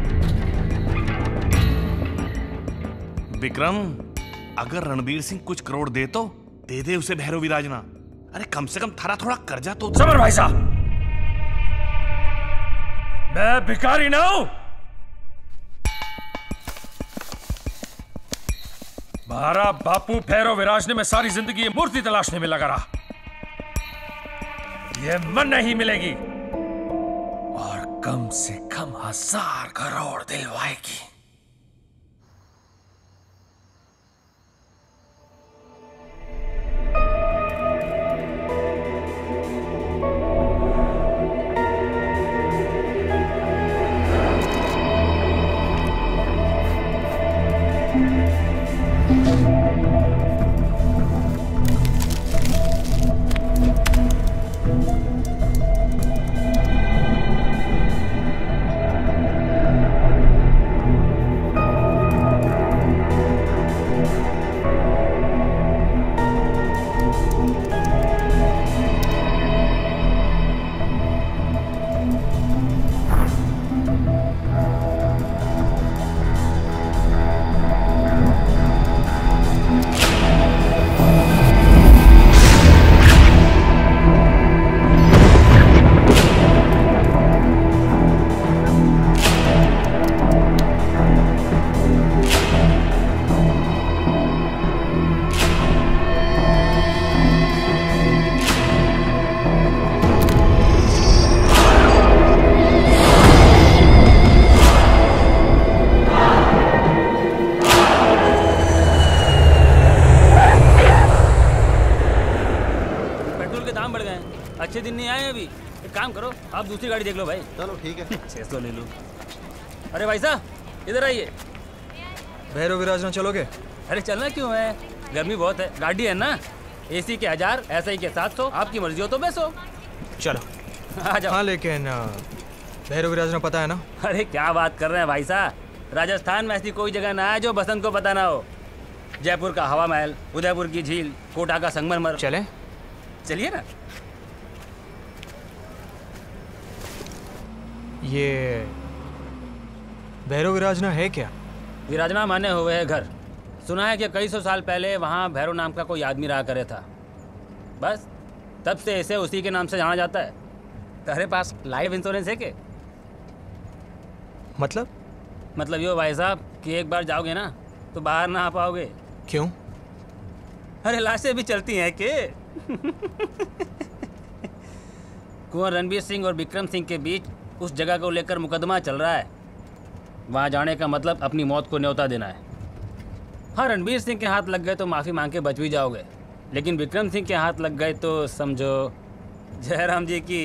विक्रम, अगर रणवीर सिंह कुछ करोड़ दे तो दे दे उसे भैरव विराजना। अरे कम से कम थारा थोड़ा कर्जा तो। समर भाई साहब, मैं भिखारी ना हूं। हमारा बापू भैरव विराजने में सारी जिंदगी मूर्ति तलाशने में लगा रहा, ये मन नहीं मिलेगी और कम से कम हजार करोड़ दिलवाएगी। अच्छे दिन नहीं आए अभी, एक काम करो आप दूसरी गाड़ी देख लो भाई। चलो ठीक है, छह सौ ले लो। अरे भाई साहब इधर आइए। भैरव विराजना चलोगे? अरे चलना क्यों है, गर्मी बहुत है, गाड़ी है ना, एसी के हजार, एस आई के सात सौ, आपकी मर्जी हो तो बैसो। चलो आ जाओ। हाँ लेकिन भैरव विराजना पता है ना? अरे क्या बात कर रहे हैं भाई साहब, राजस्थान में ऐसी कोई जगह ना है जो बसंत को पता ना हो। जयपुर का हवा महल, उदयपुर की झील, कोटा का संगमरमर। चले? चलिए ना। ये भैरव विराजना है क्या? विराजना माने हुए है घर। सुना है कि कई सौ साल पहले वहाँ भैरव नाम का कोई आदमी रहा करे था, बस तब से इसे उसी के नाम से जाना जाता है। तेरे पास लाइफ इंश्योरेंस है क्या? मतलब? मतलब यो भाई साहब कि एक बार जाओगे ना तो बाहर ना आ पाओगे। क्यों? अरे लाशें भी चलती हैं के? कुंवर रणबीर सिंह और विक्रम सिंह के बीच उस जगह को लेकर मुकदमा चल रहा है। वहाँ जाने का मतलब अपनी मौत को न्योता देना है। हाँ, रणबीर सिंह के हाथ लग गए तो माफ़ी मांग के बच भी जाओगे, लेकिन विक्रम सिंह के हाथ लग गए तो समझो जयराम जी की।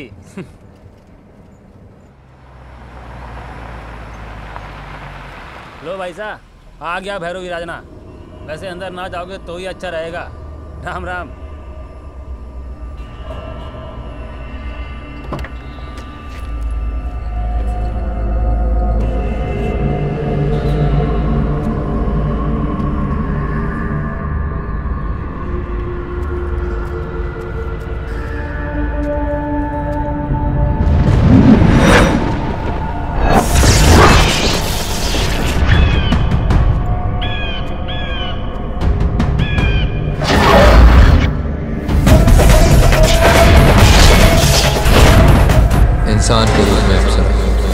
लो भाई साहब, आ गया भैरव विराजना। वैसे अंदर ना जाओगे तो ही अच्छा रहेगा। राम राम। इंसान के रूप में अफसर।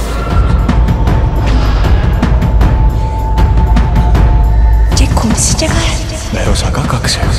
ये कौन सी जगह है? भैरोसा का कक्ष है।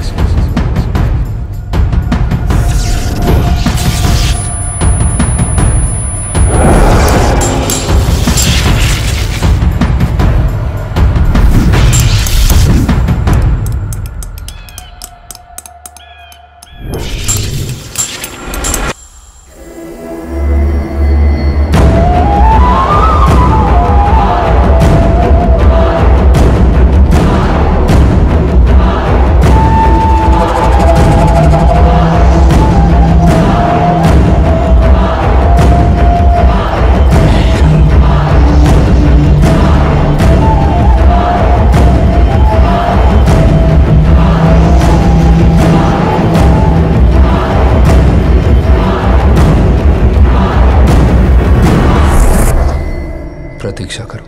प्रतीक्षा करो।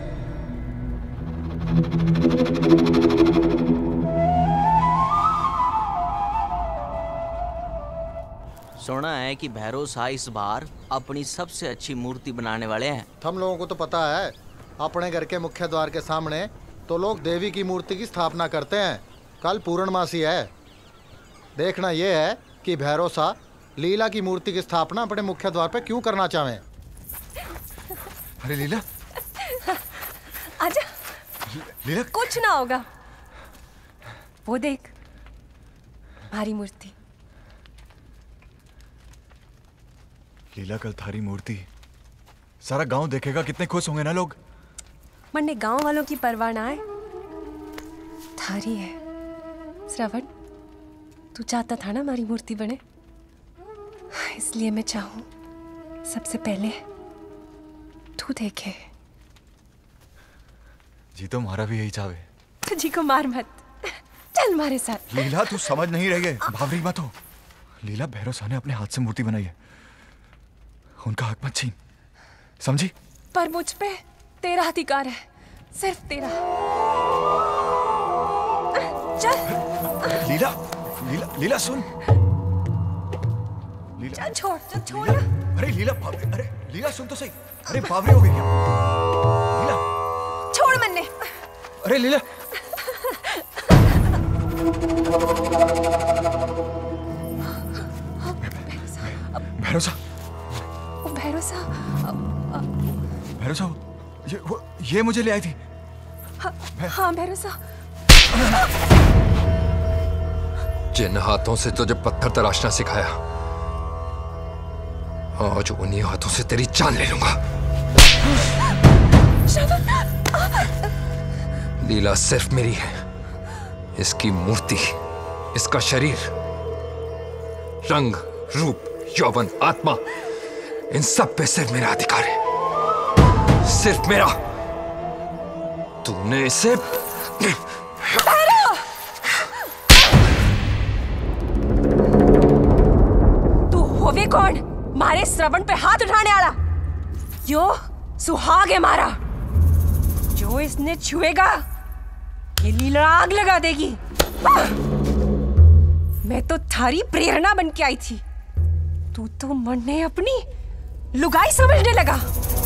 सुना है कि भैरव शाह इस बार अपनी सबसे अच्छी मूर्ति बनाने वाले हैं। हम लोगों को तो पता है, अपने घर के मुख्य द्वार के सामने तो लोग देवी की मूर्ति की स्थापना करते हैं। कल पूर्णमासी है। देखना यह है कि भैरव शाह लीला की मूर्ति की स्थापना अपने मुख्य द्वार पे क्यों करना चाहें। अरे लीला, आजा। लीला कुछ ना होगा। वो देख, हमारी मूर्ति। लीला, कल थारी मूर्ति सारा गांव देखेगा, कितने खुश होंगे ना लोग। मन्ने गांव वालों की परवाह ना है, थारी है। श्रवण, तू चाहता था ना हमारी मूर्ति बने, इसलिए मैं चाहूं सबसे पहले तू देखे। जी तो हमारा भी यही चाहे। तुझी को मार मत, चल हमारे साथ। लीला, तू समझ नहीं रही है, भावरी मत हो। लीला, भैरव शाह ने अपने हाथ से मूर्ति बनाई है, उनका हक मत छीन, समझी? पर मुझ पे तेरा अधिकार है, सिर्फ तेरा। चल। लीला, लीला, लीला सुन। लीला, चल छोड़, चल छोड़। अरे लीला, अरे लीला सुन तो सही। अरे बावरी हो गई क्या? लीला, छोड़ मन्ने। अरे लीला, भैरव शाह, भैरव शाह, भैरव शाह, ये वो ये मुझे ले आई थी। हाँ भैरव शाह। जिन हाथों से तुझे पत्थर तराशना सिखाया, आज उन्हीं हाथों से तेरी जान ले लूंगा। लीला सिर्फ मेरी है, इसकी मूर्ति, इसका शरीर, रंग, रूप, यौवन, आत्मा, इन सब पे सिर्फ मेरा अधिकार है, सिर्फ मेरा। तूने इसे तू होवे कौन? मारे श्रवण पे हाथ उठाने वाला? यो सुहाग है मारा, जो इसने छुएगा ये लीला आग लगा देगी। मैं तो थारी प्रेरणा बन के आई थी, तू तो मरने अपनी लुगाई समझने लगा।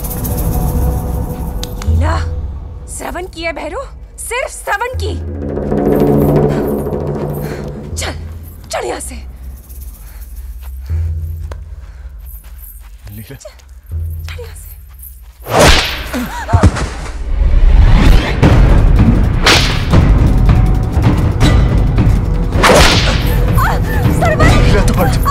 लीला श्रवण की है भैरव, सिर्फ श्रवण की। चल चल यहां से। लीला, चल यहां से। लीला तो हट।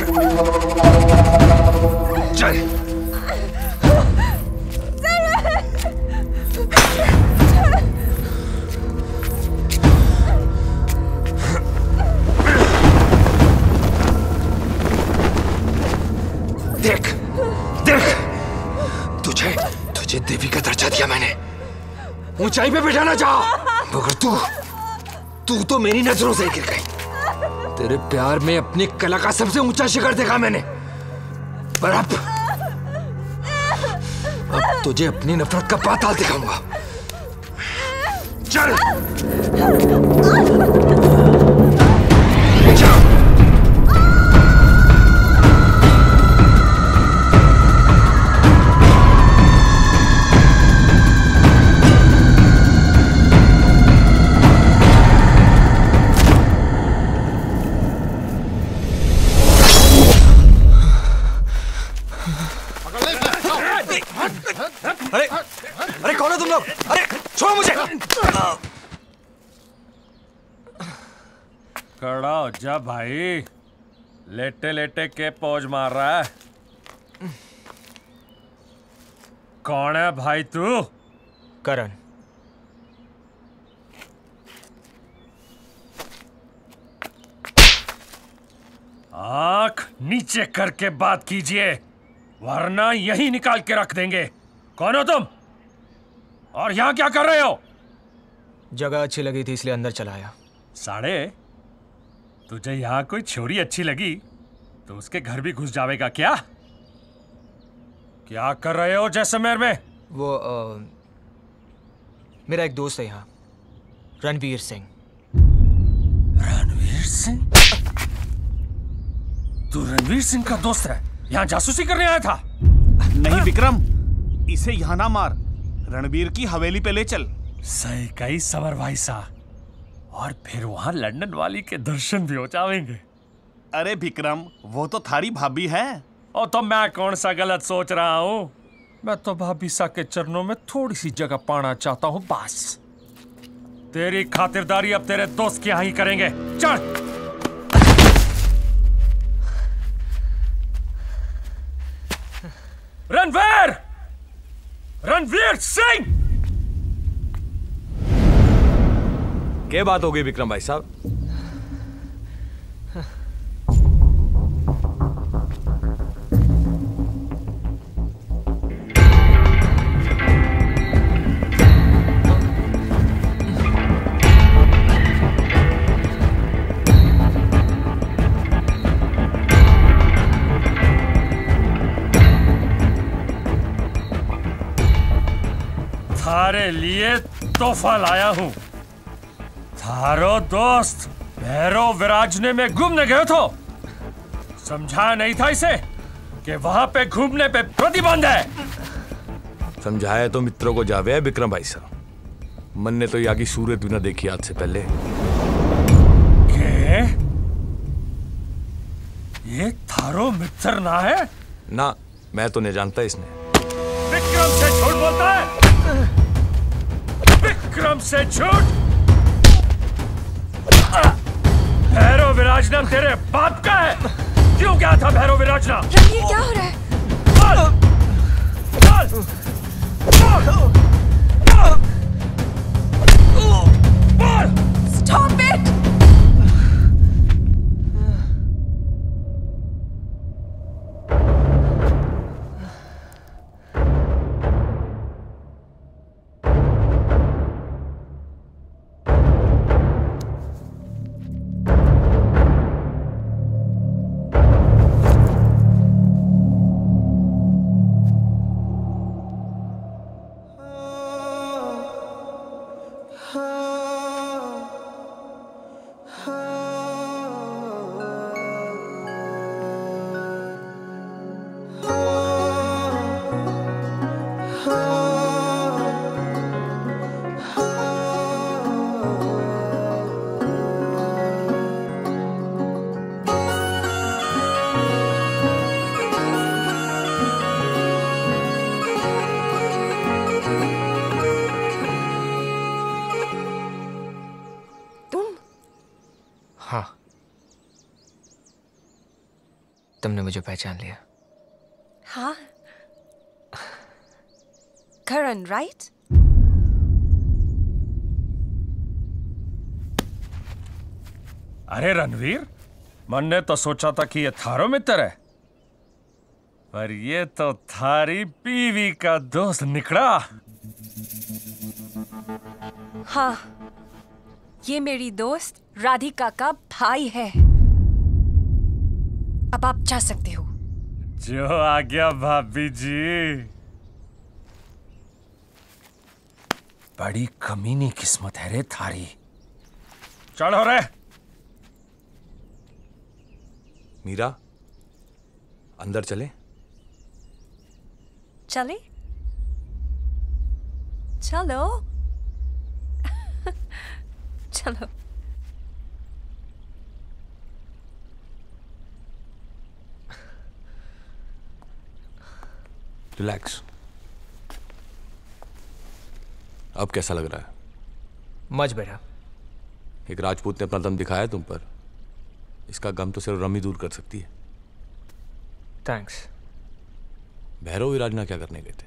चल। देख देख, तुझे तुझे देवी का दर्जा दिया मैंने, ऊंचाई पे बिठाना चाहा, मगर तू तू तो मेरी नजरों से गिर गई। तेरे प्यार में अपनी कला का सबसे ऊंचा शिखर देखा मैंने, पर अब अब तुझे अपनी नफरत का पाताल दिखाऊंगा। चल अरे अरे कौन हो तुम लोग? अरे छोड़ो मुझे। खड़ा हो जा भाई, लेटे लेटे के पौज मार रहा है। कौन है भाई तू? करण। आंख नीचे करके बात कीजिए, वरना यही निकाल के रख देंगे। कौन हो तुम और यहाँ क्या कर रहे हो? जगह अच्छी लगी थी इसलिए अंदर चला आया। साढ़े, तुझे यहाँ कोई छोरी अच्छी लगी तो उसके घर भी घुस जाएगा क्या? क्या कर रहे हो जैसलमेर में? वो आ, मेरा एक दोस्त है यहाँ, रणवीर सिंह। रणवीर सिंह? तू रणवीर सिंह का दोस्त है, यहाँ जासूसी करने आया था? नहीं विक्रम, इसे यहाँ ना मार, रणबीर की हवेली पे ले चल। सही कही समर भाई सा, और फिर वहाँ लंदन वाली के दर्शन भी हो जाएंगे। अरे विक्रम, वो तो थारी भाभी है। और तो मैं कौन सा गलत सोच रहा हूँ? मैं तो भाभी सा के चरणों में थोड़ी सी जगह पाना चाहता हूँ बस। तेरी खातिरदारी अब तेरे दोस्त के यहाँ ही करेंगे। चल। रणवीर! रणवीर सिंह! क्या बात हो गई विक्रम भाई साहब? थारे लिए तोहफा लाया हूँ। थारो दोस्त भैरव विराजने में घूमने गए तो समझाया नहीं था इसे कि वहां पे घूमने पे प्रतिबंध है। समझाया तो मित्रों को जावे है विक्रम भाई साहब, मन ने तो यहाँ की सूरत भी ना देखी आज से पहले। के? ये थारो मित्र ना है? ना, मैं तो नहीं जानता इसने। विक्रम से झूठ बोलता है? विक्रम से झूठ? भैरव विराजना तेरे बाप का है? क्यों क्या था भैरव विराजना? रणवीर, क्या हो रहा है? बोल! बोल! बोल! Stop it! तुमने मुझे पहचान लिया। हाँ, करण, राइट? अरे रणवीर, मन ने तो सोचा था कि ये थारो मित्र है, पर ये तो थारी बीवी का दोस्त निकला। हाँ, ये मेरी दोस्त राधिका का भाई है। अब आप जा सकते हो। जो आ गया भाभी जी। बड़ी कमीनी किस्मत है रे थारी। चढ़ो रे। मीरा, अंदर चले? चले? चलो। चलो। रिलैक्स। अब कैसा लग रहा है? मच बेटा। एक राजपूत ने अपना दम दिखाया तुम पर। इसका गम तो सिर्फ रमी दूर कर सकती है। थैंक्स। भैरव विराजना क्या करने गए थे?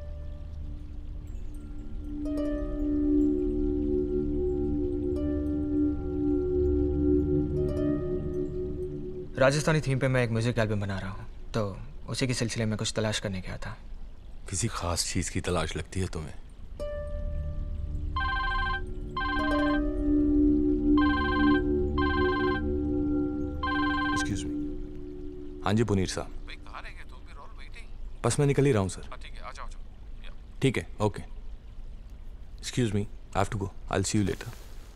राजस्थानी थीम पे मैं एक म्यूजिक एल्बम बना रहा हूँ, तो उसी के सिलसिले में कुछ तलाश करने गया था। किसी खास चीज की तलाश लगती है तुम्हें? Excuse me. हाँ जी पुनीर साहब। बस मैं निकल ही रहा हूँ सर। ठीक है, आ जाओ। ठीक है, okay. Excuse me, I have to go. I will see you later.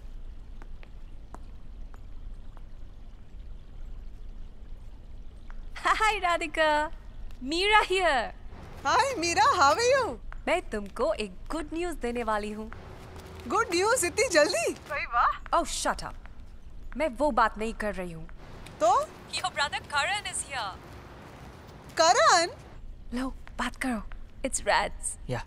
Hi Radhika, Meera here. Hi Meera, how are you? मैं तुमको एक गुड न्यूज देने वाली हूँ। गुड न्यूज इतनी जल्दी? सही वाह। Oh shut up. मैं वो बात नहीं कर रही हूँ। तो? Your brother Karan is here. Karan? लो, बात करो। It's Rads. या।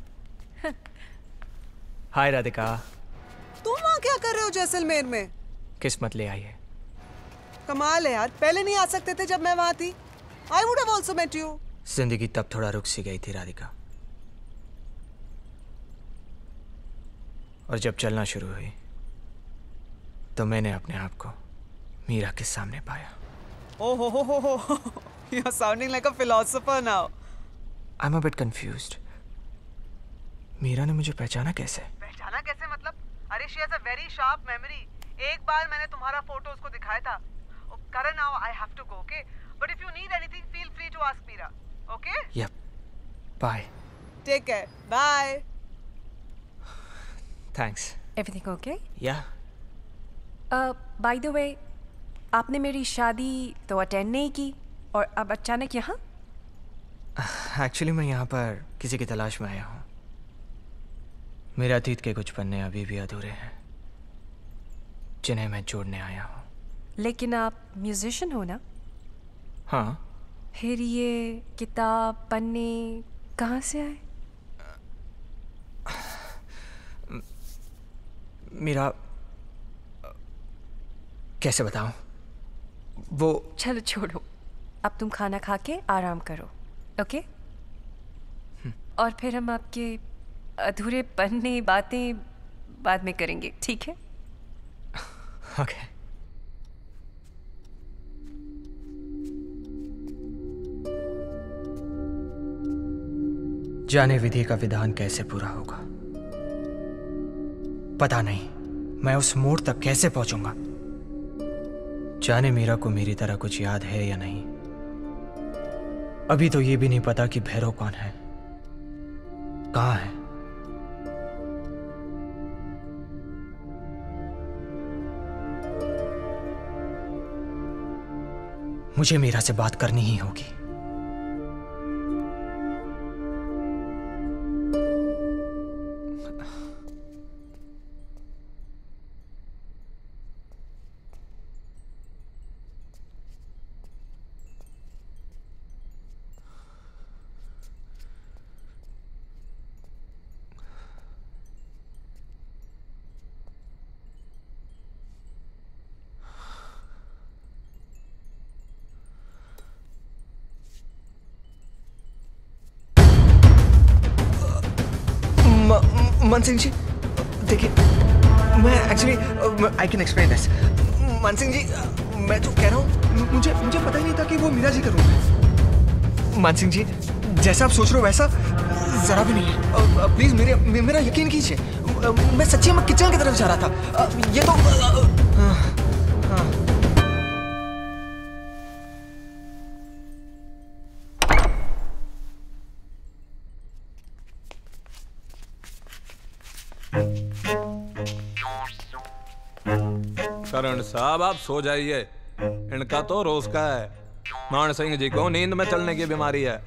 हाय राधिका। तुम वहाँ क्या कर रहे हो जैसलमेर में? किस्मत ले आई है। कमाल है यार, पहले नहीं आ सकते थे जब मैं वहाँ थी? I would have also met you. जिंदगी तब थोड़ा रुक सी गई थी राधिका, और जब चलना शुरू हुई तो मैंने अपने आप को मीरा के सामने पाया। Oh ho ho ho ho! You're sounding like a philosopher now. I'm a bit confused. Meera ने मुझे पहचाना कैसे? पहचाना कैसे मतलब? अरे she has a very sharp memory. एक बार मैंने तुम्हारा फोटो उसको दिखाया था। Karan, now I have to go, okay? But if you need anything, feel free to ask Meera, okay? Yep. Bye. Take care. Bye. Thanks. Everything okay? Yeah. Uh, by the way, आपने मेरी शादी तो अटेंड नहीं की और अब अचानक यहाँ? एक्चुअली मैं यहाँ पर किसी की तलाश में आया हूँ। मेरे अतीत के कुछ पन्ने अभी भी अधूरे हैं, जिन्हें मैं जोड़ने आया हूँ। लेकिन आप म्यूजिशियन हो ना? हाँ। फिर ये किताब पन्ने कहाँ से आए? मेरा कैसे बताऊं? वो चलो छोड़ो, अब तुम खाना खा के आराम करो, ओके? और फिर हम आपके अधूरे पन्ने बातें बाद में करेंगे, ठीक है? ओके। जाने विधि का विधान कैसे पूरा होगा, पता नहीं मैं उस मोड़ तक कैसे पहुंचूंगा। जाने मीरा को मेरी तरह कुछ याद है या नहीं। अभी तो ये भी नहीं पता कि भैरव कौन है, कहां है। मुझे मीरा से बात करनी ही होगी। मन सिंह जी देखिए, मैं actually I can explain this. Man Singh जी, मैं जो कह रहा हूँ, मुझे मुझे पता ही नहीं था कि वो मीरा जी का रूम है। मन सिंह जी, जैसा आप सोच रहे हो वैसा जरा भी नहीं है। प्लीज मेरे मेरा यकीन कीजिए, मैं सच्ची में किचन की तरफ जा रहा था। ये तो हाँ, हाँ। करण साहब, आप सो जाइए, इनका तो रोज का है। मान सिंह जी को नींद में चलने की बीमारी है।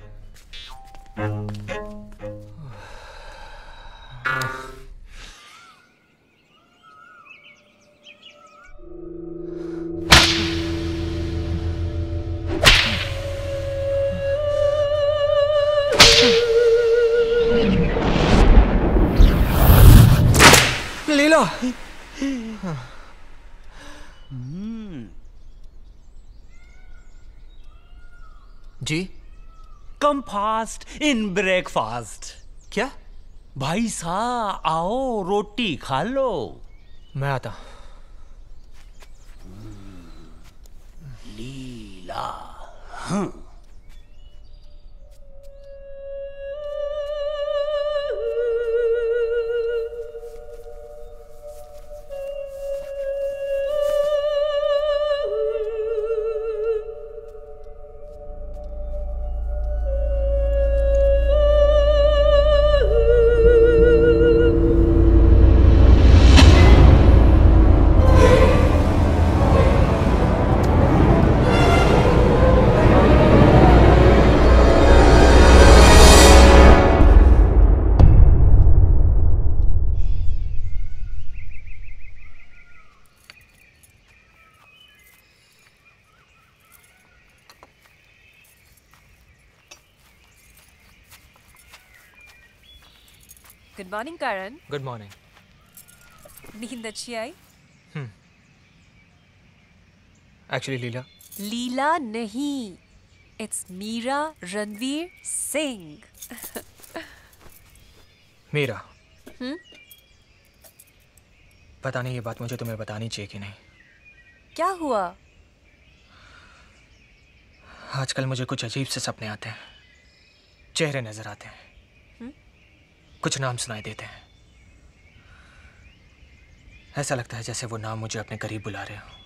Leela, ji come fast in breakfast. क्या भाई साहब, आओ रोटी खा लो। मैं आता। लीला, हाँ। Good morning Karan. Good morning. नींद अच्छी आई? हम्म एक्चुअली लीला लीला नहीं, इट्स मीरा रणवीर सिंह। मीरा, हम्म पता नहीं ये बात मुझे तुम्हें बतानी चाहिए कि नहीं। क्या हुआ? आजकल मुझे कुछ अजीब से सपने आते हैं, चेहरे नजर आते हैं, कुछ नाम सुनाई देते हैं। ऐसा लगता है जैसे वो नाम मुझे अपने करीब बुला रहे हो।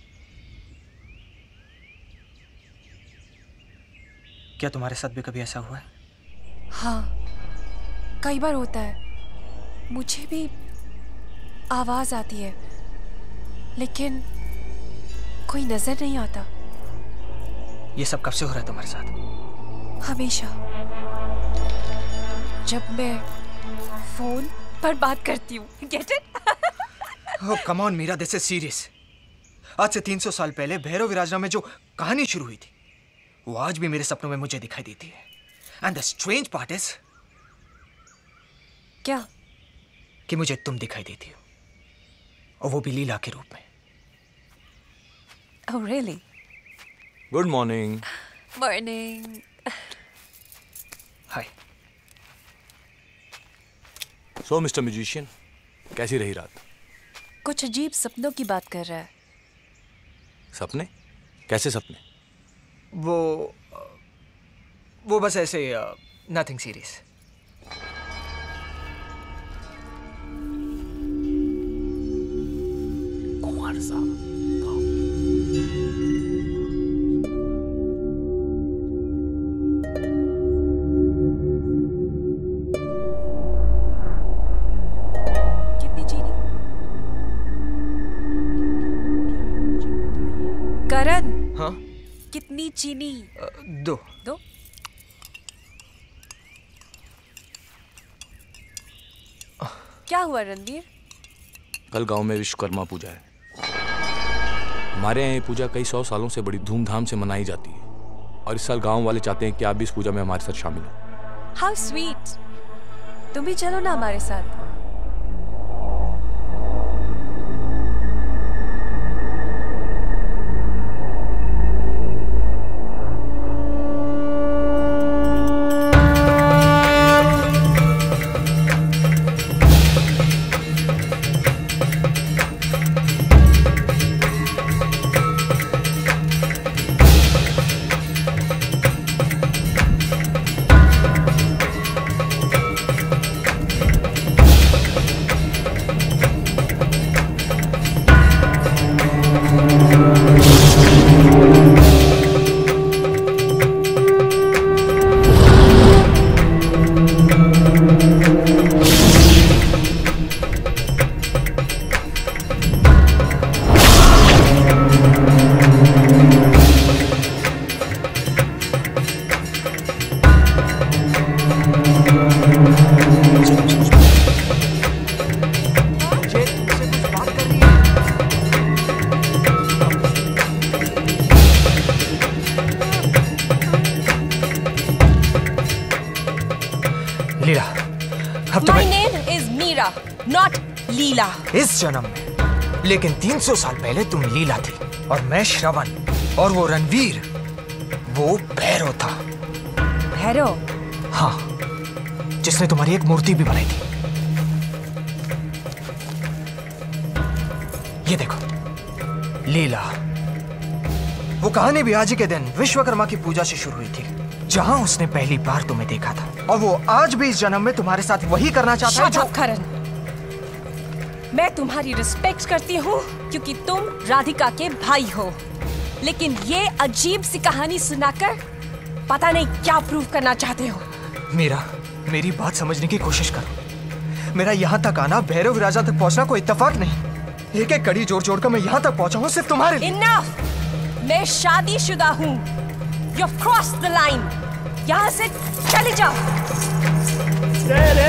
क्या तुम्हारे साथ भी कभी ऐसा हुआ है? हाँ, कई बार होता है। मुझे भी आवाज आती है, लेकिन कोई नजर नहीं आता। ये सब कब से हो रहा है तुम्हारे साथ? हमेशा, जब मैं फोन पर बात करती हूँ। Get it? Oh come on Meera, this is serious. आज से तीन सौ साल पहले भैरव विराजना में जो कहानी शुरू हुई थी, वो आज भी मेरे सपनों में मुझे दिखाई देती है। And the strange part is, क्या? कि मुझे तुम दिखाई देती हो, और वो भी लीला के रूप में। Oh really? Good morning. Morning. Hi. So mister musician, कैसी रही रात? कुछ अजीब सपनों की बात कर रहा है। सपने? कैसे सपने? वो वो बस ऐसे, नथिंग सीरियस। कुमार साहब, कितनी चीनी? करण। हाँ? कितनी चीनी? दो। दो? क्या हुआ रणवीर? कल गांव में विश्वकर्मा पूजा है। हमारे यहाँ ये पूजा कई सौ सालों से बड़ी धूमधाम से मनाई जाती है, और इस साल गांव वाले चाहते हैं कि आप भी इस पूजा में हमारे साथ शामिल हो। How sweet. तुम भी चलो ना हमारे साथ। लीला, अब My तुम्हें name is Meera, not लीला। इस जन्म में, लेकिन तीन सौ साल पहले तुम लीला थी और मैं श्रवण, और वो रणवीर, वो भैरव था। भैरव? हाँ, जिसने तुम्हारी एक मूर्ति भी बनाई थी। ये देखो, लीला। वो कहानी भी आज ही के दिन विश्वकर्मा की पूजा से शुरू हुई थी, जहां उसने पहली बार तुम्हें देखा था, और वो आज भी इस जन्म में तुम्हारे साथ वही करना चाहता है जो... करण, मैं तुम्हारी रिस्पेक्ट करती हूँ क्योंकि तुम राधिका के भाई हो, लेकिन ये अजीब सी कहानी सुनाकर पता नहीं क्या प्रूव करना चाहते हो। मीरा, मेरी बात समझने की कोशिश करो। मेरा यहाँ तक आना, भैरव विराजा तक पहुँचना कोई इत्तेफाक नहीं। एक एक कड़ी जोड़ जोड़ कर मैं यहाँ तक पहुँचा हूँ सिर्फ तुम्हारे लिए। Enough! मैं शादीशुदा हूँ। You've crossed the line. यहाँ से चले जाओ। तेरे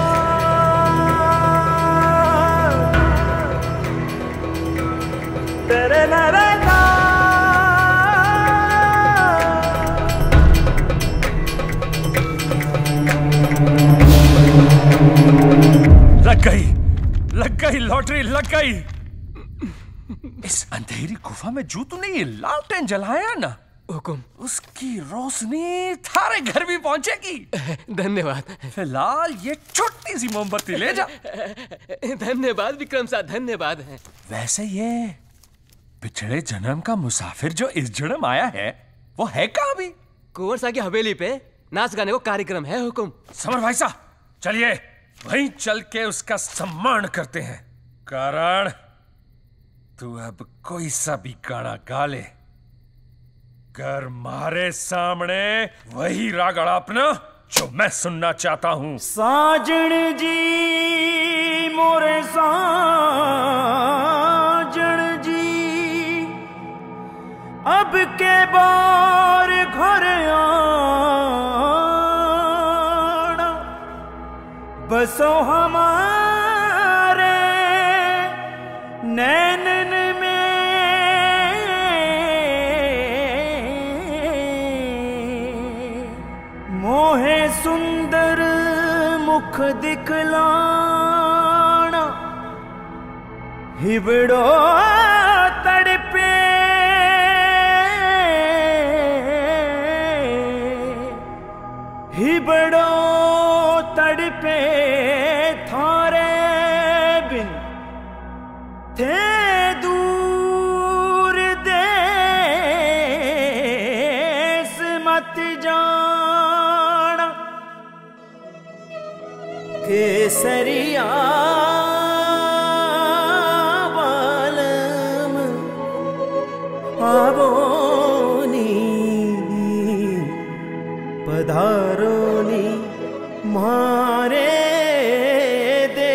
तेरे लग गई, लग गई लॉटरी, लग गई। इस अंधेरी गुफा में जो तूने ये लालटेन जलाया ना, हुकुम, उसकी रोशनी थारे घर भी पहुंचेगी। धन्यवाद। फिलहाल ये छोटी सी मोमबत्ती ले जा। धन्यवाद विक्रम साहब, धन्यवाद। वैसे ये पिछड़े जन्म का मुसाफिर जो इस जन्म आया है, वो है कहाँ भी? कुंवर साहब की हवेली पे नाच गाने को कार्यक्रम है। हुकुम। समर भाई साहब, चलिए वहीं चल के उसका सम्मान करते हैं। कारण तू अब कोई सा भी गाना गा ले, कर मारे सामने वही रागड़ अपना जो मैं सुनना चाहता हूं। साजन जी मोरे साजन जी, अब के बार घर आना, बसो हमारे नैनन में, मोहे सुंदर मुख दिखलाना, हिबड़ो तड़पे हिबड़ो तड़पे थारे बिन, थे दूर देश मत जाना, केसरिया बालम आवोनी पधारोनी मारे दे।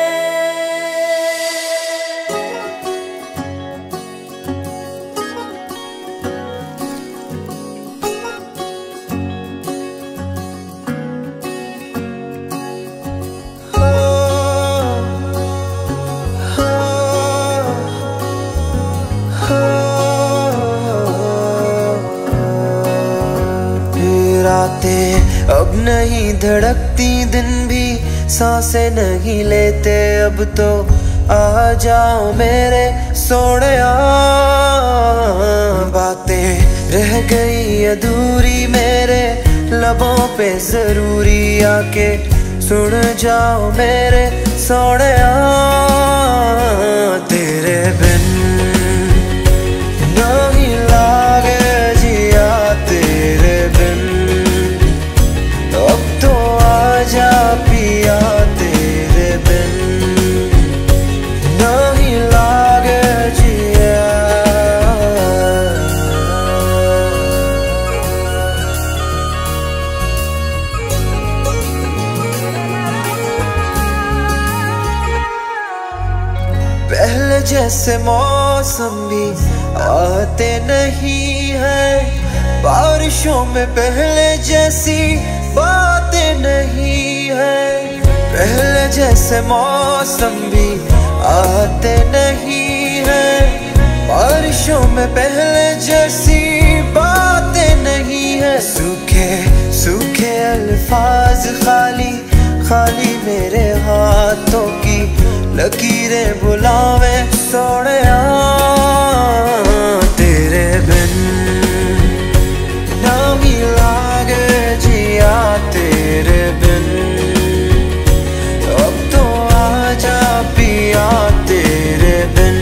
रातें अब नहीं धड़कती, दिन भी सांसें नहीं लेते, अब तो आ जाओ मेरे सोनिया। बातें रह गई अधूरी मेरे लबों पे, जरूरी आके सुन जाओ मेरे सोनिया। तेरे बिन नहीं लागे जिया, तेरे बिन अब तो आजा पिया, तेरे बिन नहीं लागे जिया। पहले जैसे मौसम भी आते नहीं है, बारिशों में पहले जैसी बातें नहीं है। पहले जैसे मौसम भी आते नहीं है, बारिशों में पहले जैसी बातें नहीं है। सूखे सूखे अल्फाज खाली खाली मेरे हाथों की लकीरें बुलावे सोनिया तेरे बिन ना भी लागे जिया तेरे बिन अब तो आजा पिया तेरे बिन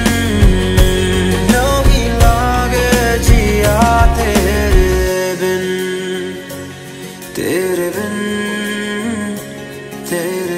ना भी लागे जिया तेरे बिन तेरे बिन तेरे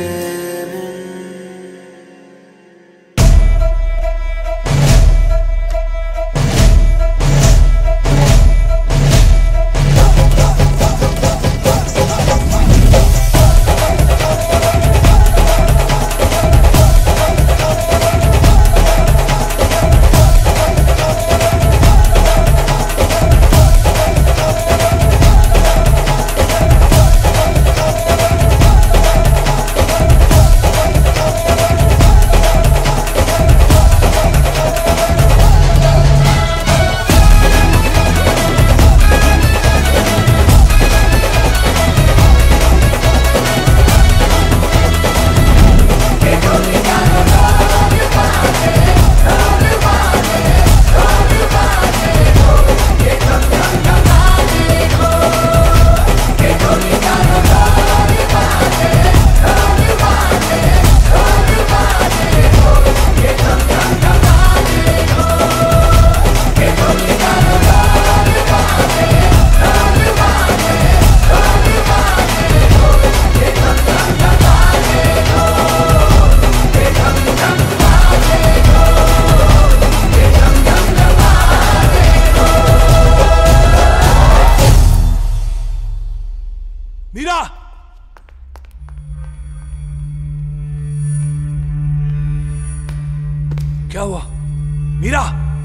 क्या हुआ Meera?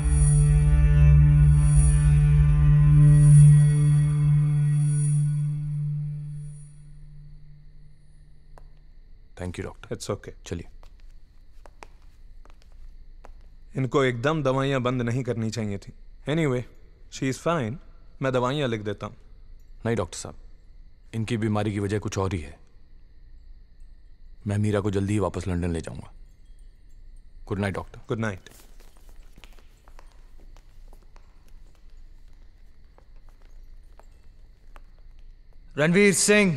Thank you doctor. It's okay, चलिए। इनको एकदम दवाइयां बंद नहीं करनी चाहिए थी। एनीवे शी इज फाइन, मैं दवाइयां लिख देता हूं। नहीं डॉक्टर साहब, इनकी बीमारी की वजह कुछ और ही है। मैं मीरा को जल्दी ही वापस लंदन ले जाऊंगा। Good night doctor. Good night. Ranveer Singh,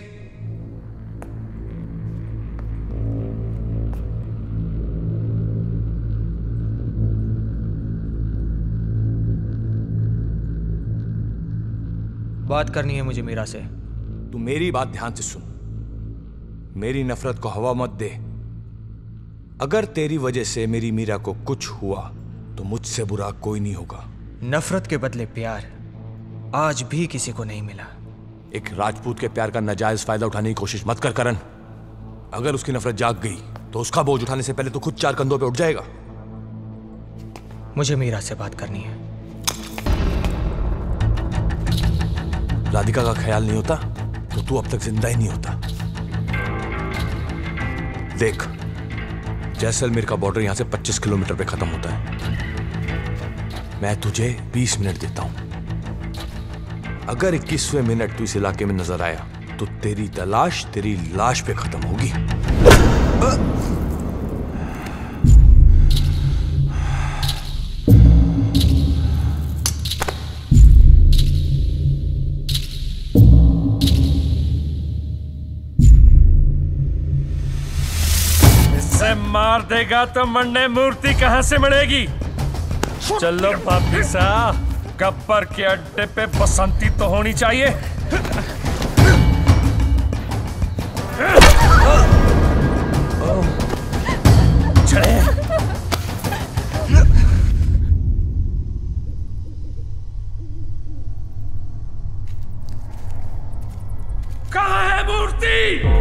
बात करनी है मुझे मीरा से। तू मेरी बात ध्यान से सुन। मेरी नफरत को हवा मत दे। अगर तेरी वजह से मेरी मीरा को कुछ हुआ तो मुझसे बुरा कोई नहीं होगा। नफरत के बदले प्यार आज भी किसी को नहीं मिला। एक राजपूत के प्यार का नाजायज फायदा उठाने की कोशिश मत कर करण। अगर उसकी नफरत जाग गई तो उसका बोझ उठाने से पहले तो खुद चार कंधों पे उठ जाएगा। मुझे मीरा से बात करनी है। राधिका का ख्याल नहीं होता तो तू अब तक जिंदा ही नहीं होता। देख, जैसलमेर का बॉर्डर यहां से पच्चीस किलोमीटर पे खत्म होता है। मैं तुझे बीस मिनट देता हूं। अगर इक्कीसवें मिनट तू इस इलाके में नजर आया तो तेरी तलाश तेरी लाश पे खत्म होगी। इससे मार देगा तो मरने मूर्ति कहां से मिलेगी? चलो भाभी साहब, गब्बर के अड्डे पे बसंती तो होनी चाहिए। चले। कहाँ है मूर्ति?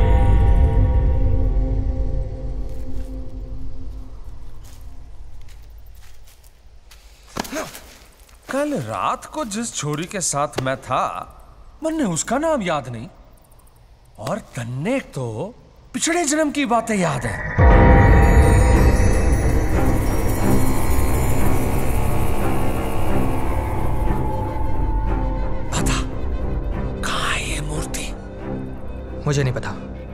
कल रात को जिस छोरी के साथ मैं था, मैंने उसका नाम याद नहीं, और तन्ने तो पिछड़े जन्म की बातें याद है। बता, कहाँ है ये मूर्ति? मुझे नहीं पता।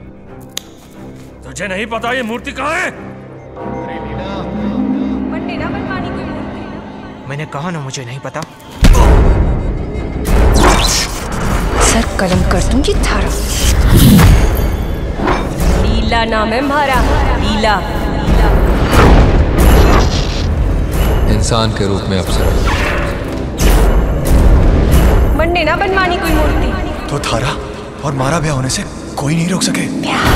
तुझे नहीं पता ये मूर्ति कहाँ है? मैंने कहा ना मुझे नहीं पता। सर कलम कर दूंगी थारा। लीला नाम है हमारा, लीला। इंसान के रूप में अप्सरा। बनने ना बनवानी कोई मूर्ति। तो थारा और मारा ब्याह होने से कोई नहीं रोक सके।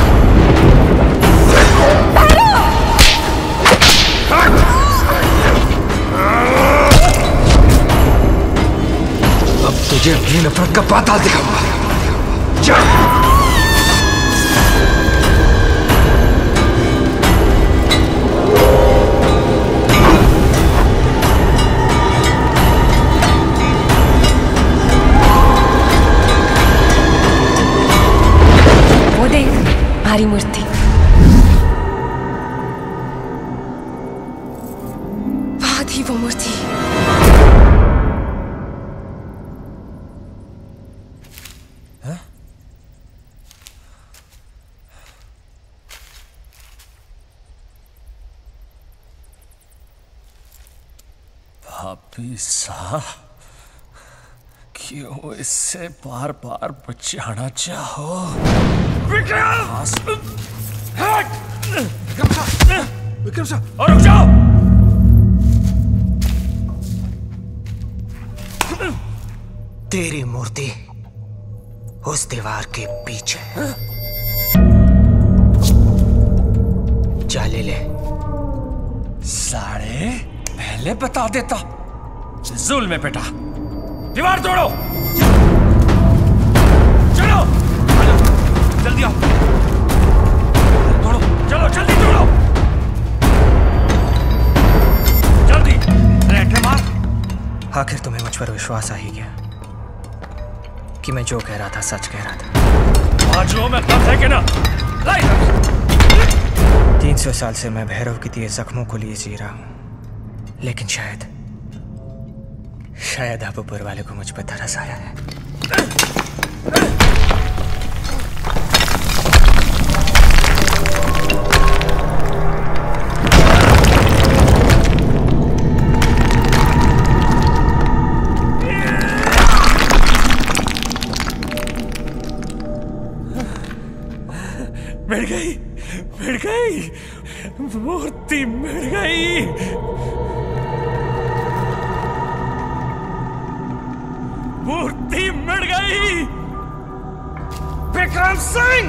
अब तुझे अपनी नफरत का पाताल दिखाऊंगा। जा। वो देख हमारी मूर्ति। वहां थी वो मूर्ति। भाभी साहब, क्यों इससे बार बार बचाना चाहो? विक्रम! विक्रम साहब, और रुक जाओ! तेरी मूर्ति उस दीवार के पीछे। जा ले ले। साढ़े पहले बता देता। जुल्म में बेटा, दीवार तोड़ो। चलो जल्दी आओ, तोड़ो, चलो जल्दी तोड़ो, जल्दी। रेटे मार। आखिर तुम्हें मुझ पर विश्वास आ ही गया कि मैं जो कह रहा था सच कह रहा था। बाजुओं में दर्द है कि ना? तीन सौ साल से मैं भैरव के दिए जख्मों को लिए जी रहा हूं, लेकिन शायद शायद अब ऊपर वाले को मुझ पर तरस आया है। मिट गई, मिट गई, मूर्ति मिट गई। मूर्ति मिट गई। विक्रम सिंह!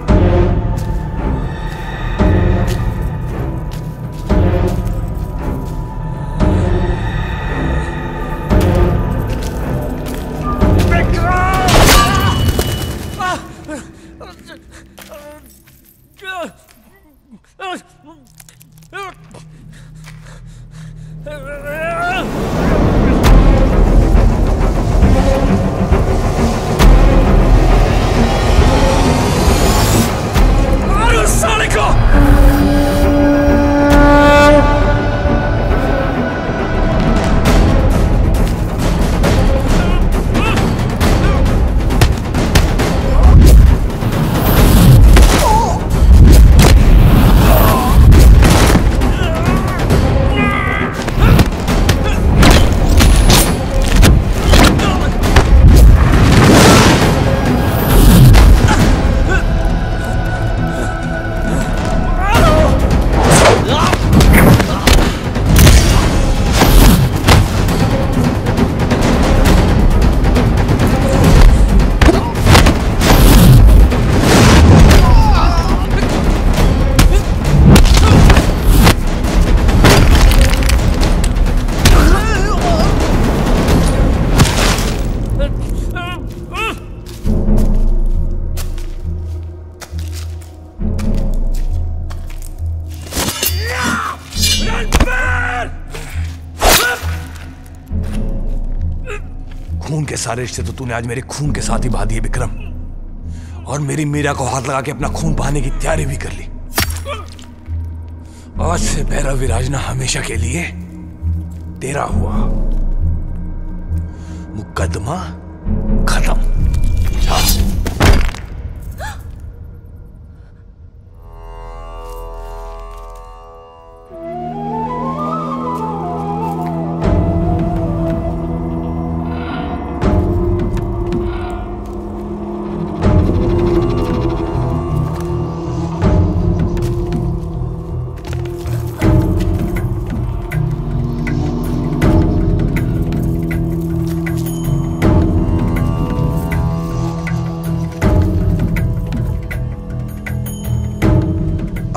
खून के सारे रिश्ते तो तूने आज मेरे खून के साथ ही बहा दिए विक्रम, और मेरी मीरा को हाथ लगा के अपना खून बहाने की तैयारी भी कर ली। आज से भैरव विराजना हमेशा के लिए तेरा हुआ। मुकदमा खत्म। जा।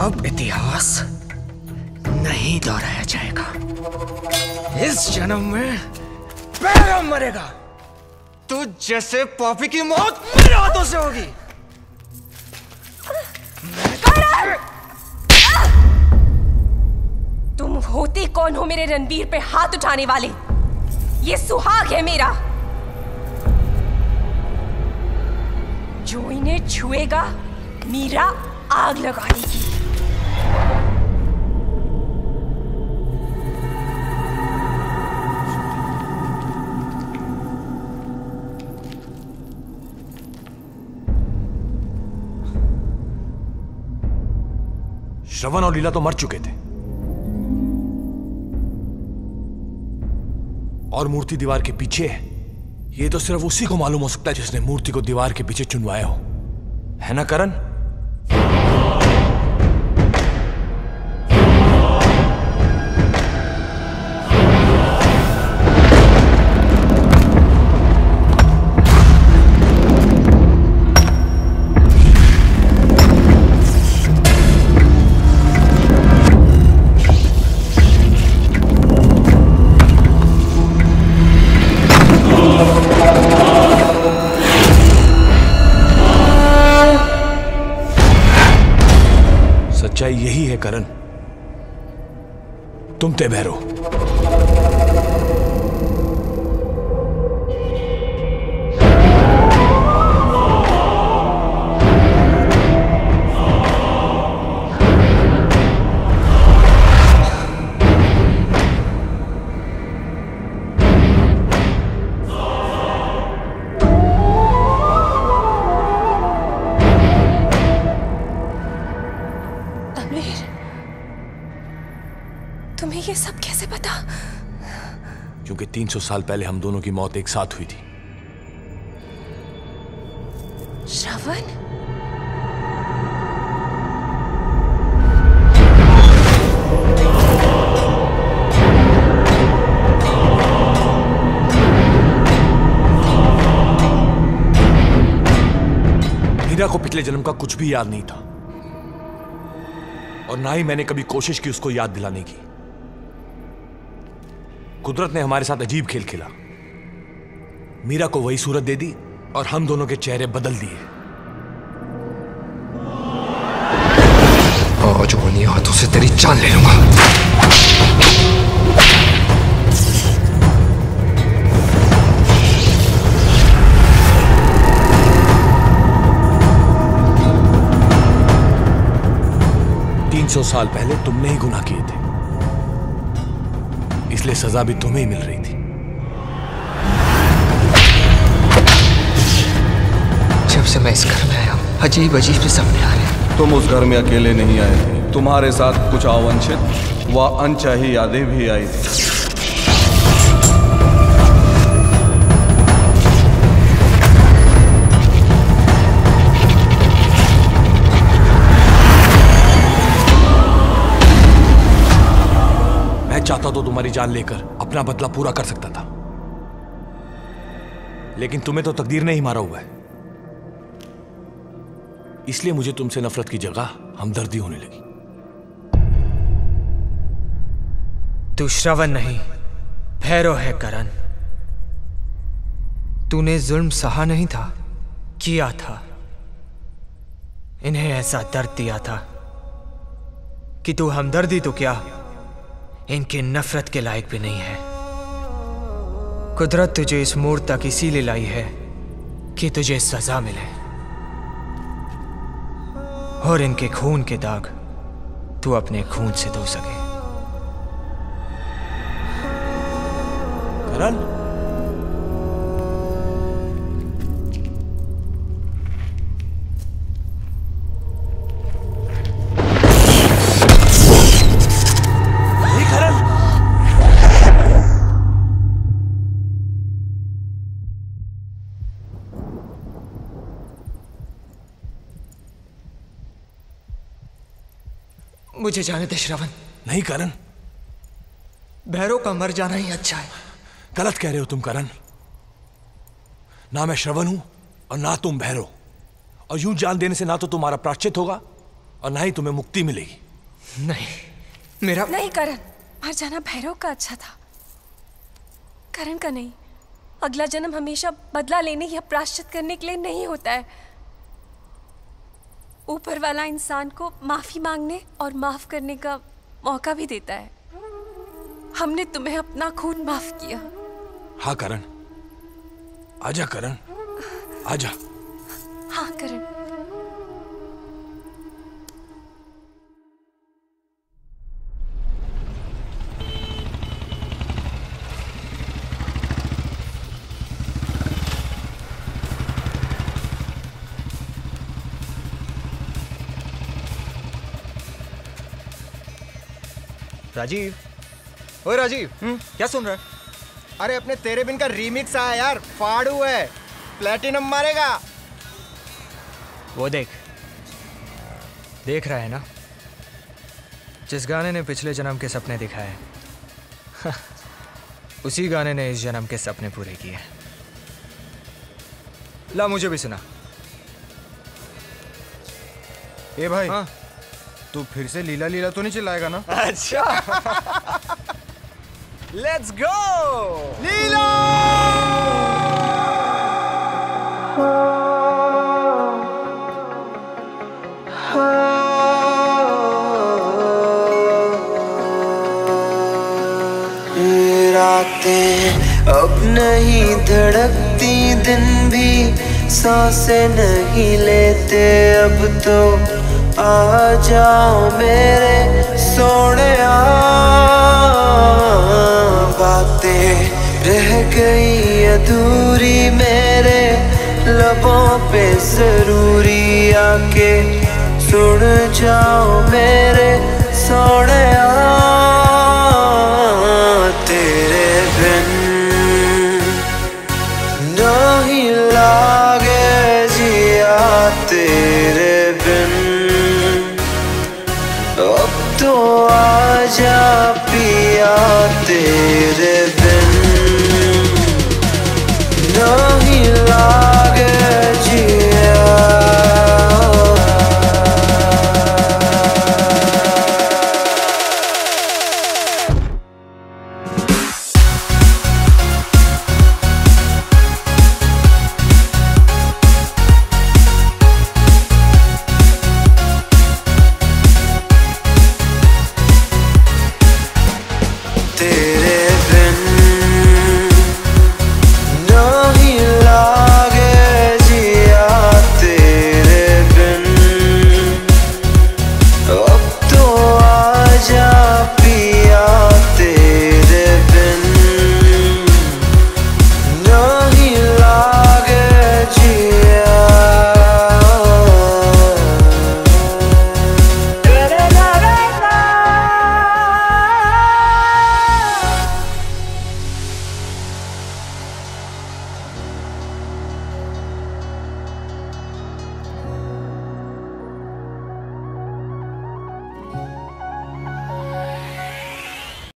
अब इतिहास नहीं दोहराया जाएगा। इस जन्म में भैरव मरेगा। तू जैसे पापी की मौत मेरे हाथों से होगी। तुम होती कौन हो मेरे रणवीर पे हाथ उठाने वाले? ये सुहाग है मेरा, जो इन्हें छुएगा मीरा आग लगा देगी। श्रवण और लीला तो मर चुके थे और मूर्ति दीवार के पीछे है। ये तो सिर्फ उसी को मालूम हो सकता है जिसने मूर्ति को दीवार के पीछे चुनवाया हो, है ना करण? सच्चाई यही है करण, तुम थे भैरव। तुम्हें ये सब कैसे पता? क्योंकि तीन सौ साल पहले हम दोनों की मौत एक साथ हुई थी। श्रवण? मीरा को पिछले जन्म का कुछ भी याद नहीं था और ना ही मैंने कभी कोशिश की उसको याद दिलाने की। कुदरत ने हमारे साथ अजीब खेल खेला। मीरा को वही सूरत दे दी और हम दोनों के चेहरे बदल दिए। आज उन्हीं हाथों से तेरी जान ले लूंगा। तीन सौ साल पहले तुमने ही गुनाह किए थे, इसलिए सजा भी तुम्हें ही मिल रही थी। जब से मैं इस घर में आया हूं अजीब अजीब से सपने आ रहे हैं। तुम उस घर में अकेले नहीं आए थे, तुम्हारे साथ कुछ अवांछित व अनचाही यादें भी आई थी। चाहता तो तुम्हारी जान लेकर अपना बदला पूरा कर सकता था, लेकिन तुम्हें तो तकदीर ने ही मारा हुआ है। इसलिए मुझे तुमसे नफरत की जगह हमदर्दी होने लगी। तू श्रवण नहीं भैरव है करण। तूने जुल्म सहा नहीं था, किया था। इन्हें ऐसा दर्द दिया था कि तू हमदर्दी तो क्या इनकी नफरत के लायक भी नहीं है। कुदरत तुझे इस मोड़ तक इसीलिए लाई है कि तुझे सजा मिले और इनके खून के दाग तू अपने खून से धो सके। करण, मुझे जाने दे श्रवण। नहीं करण, भैरव का मर जाना ही अच्छा है। गलत कह रहे हो तुम करण। ना मैं श्रवण हूं और ना तुम भैरव, और यूं जान देने से ना तो तुम्हारा प्रायश्चित होगा और ना ही तुम्हें मुक्ति मिलेगी। नहीं मेरा नहीं करण, मर जाना भैरव का अच्छा था, करण का नहीं। अगला जन्म हमेशा बदला लेने या प्रायश्चित करने के लिए नहीं होता है। ऊपर वाला इंसान को माफी मांगने और माफ करने का मौका भी देता है। हमने तुम्हें अपना खून माफ किया। हाँ करण, आजा करण, आजा। हाँ करण। राजीव, ओए राजीव, क्या सुन रहा है? अरे अपने तेरे बिन का रीमिक्स आया यार, फाड़ू है, प्लेटिनम मारेगा। वो देख देख रहा है ना, जिस गाने ने पिछले जन्म के सपने दिखाए उसी गाने ने इस जन्म के सपने पूरे किए। ला मुझे भी सुना। ए भाई, हाँ? तू फिर से लीला लीला तो नहीं चिल्लाएगा ना? अच्छा लेट्स गो लीला। रातें अब नहीं धड़कती, दिन भी सांसें नहीं लेते अब तो। आ जाओ मेरे सोनिया, बातें रह गई अधूरी मेरे लबों पे जरूरी, आके सुन जाओ मेरे सोनिया। तेरे बिन नहीं लागे जिया, तेरे बिन अब तो आजा पिया, तेरे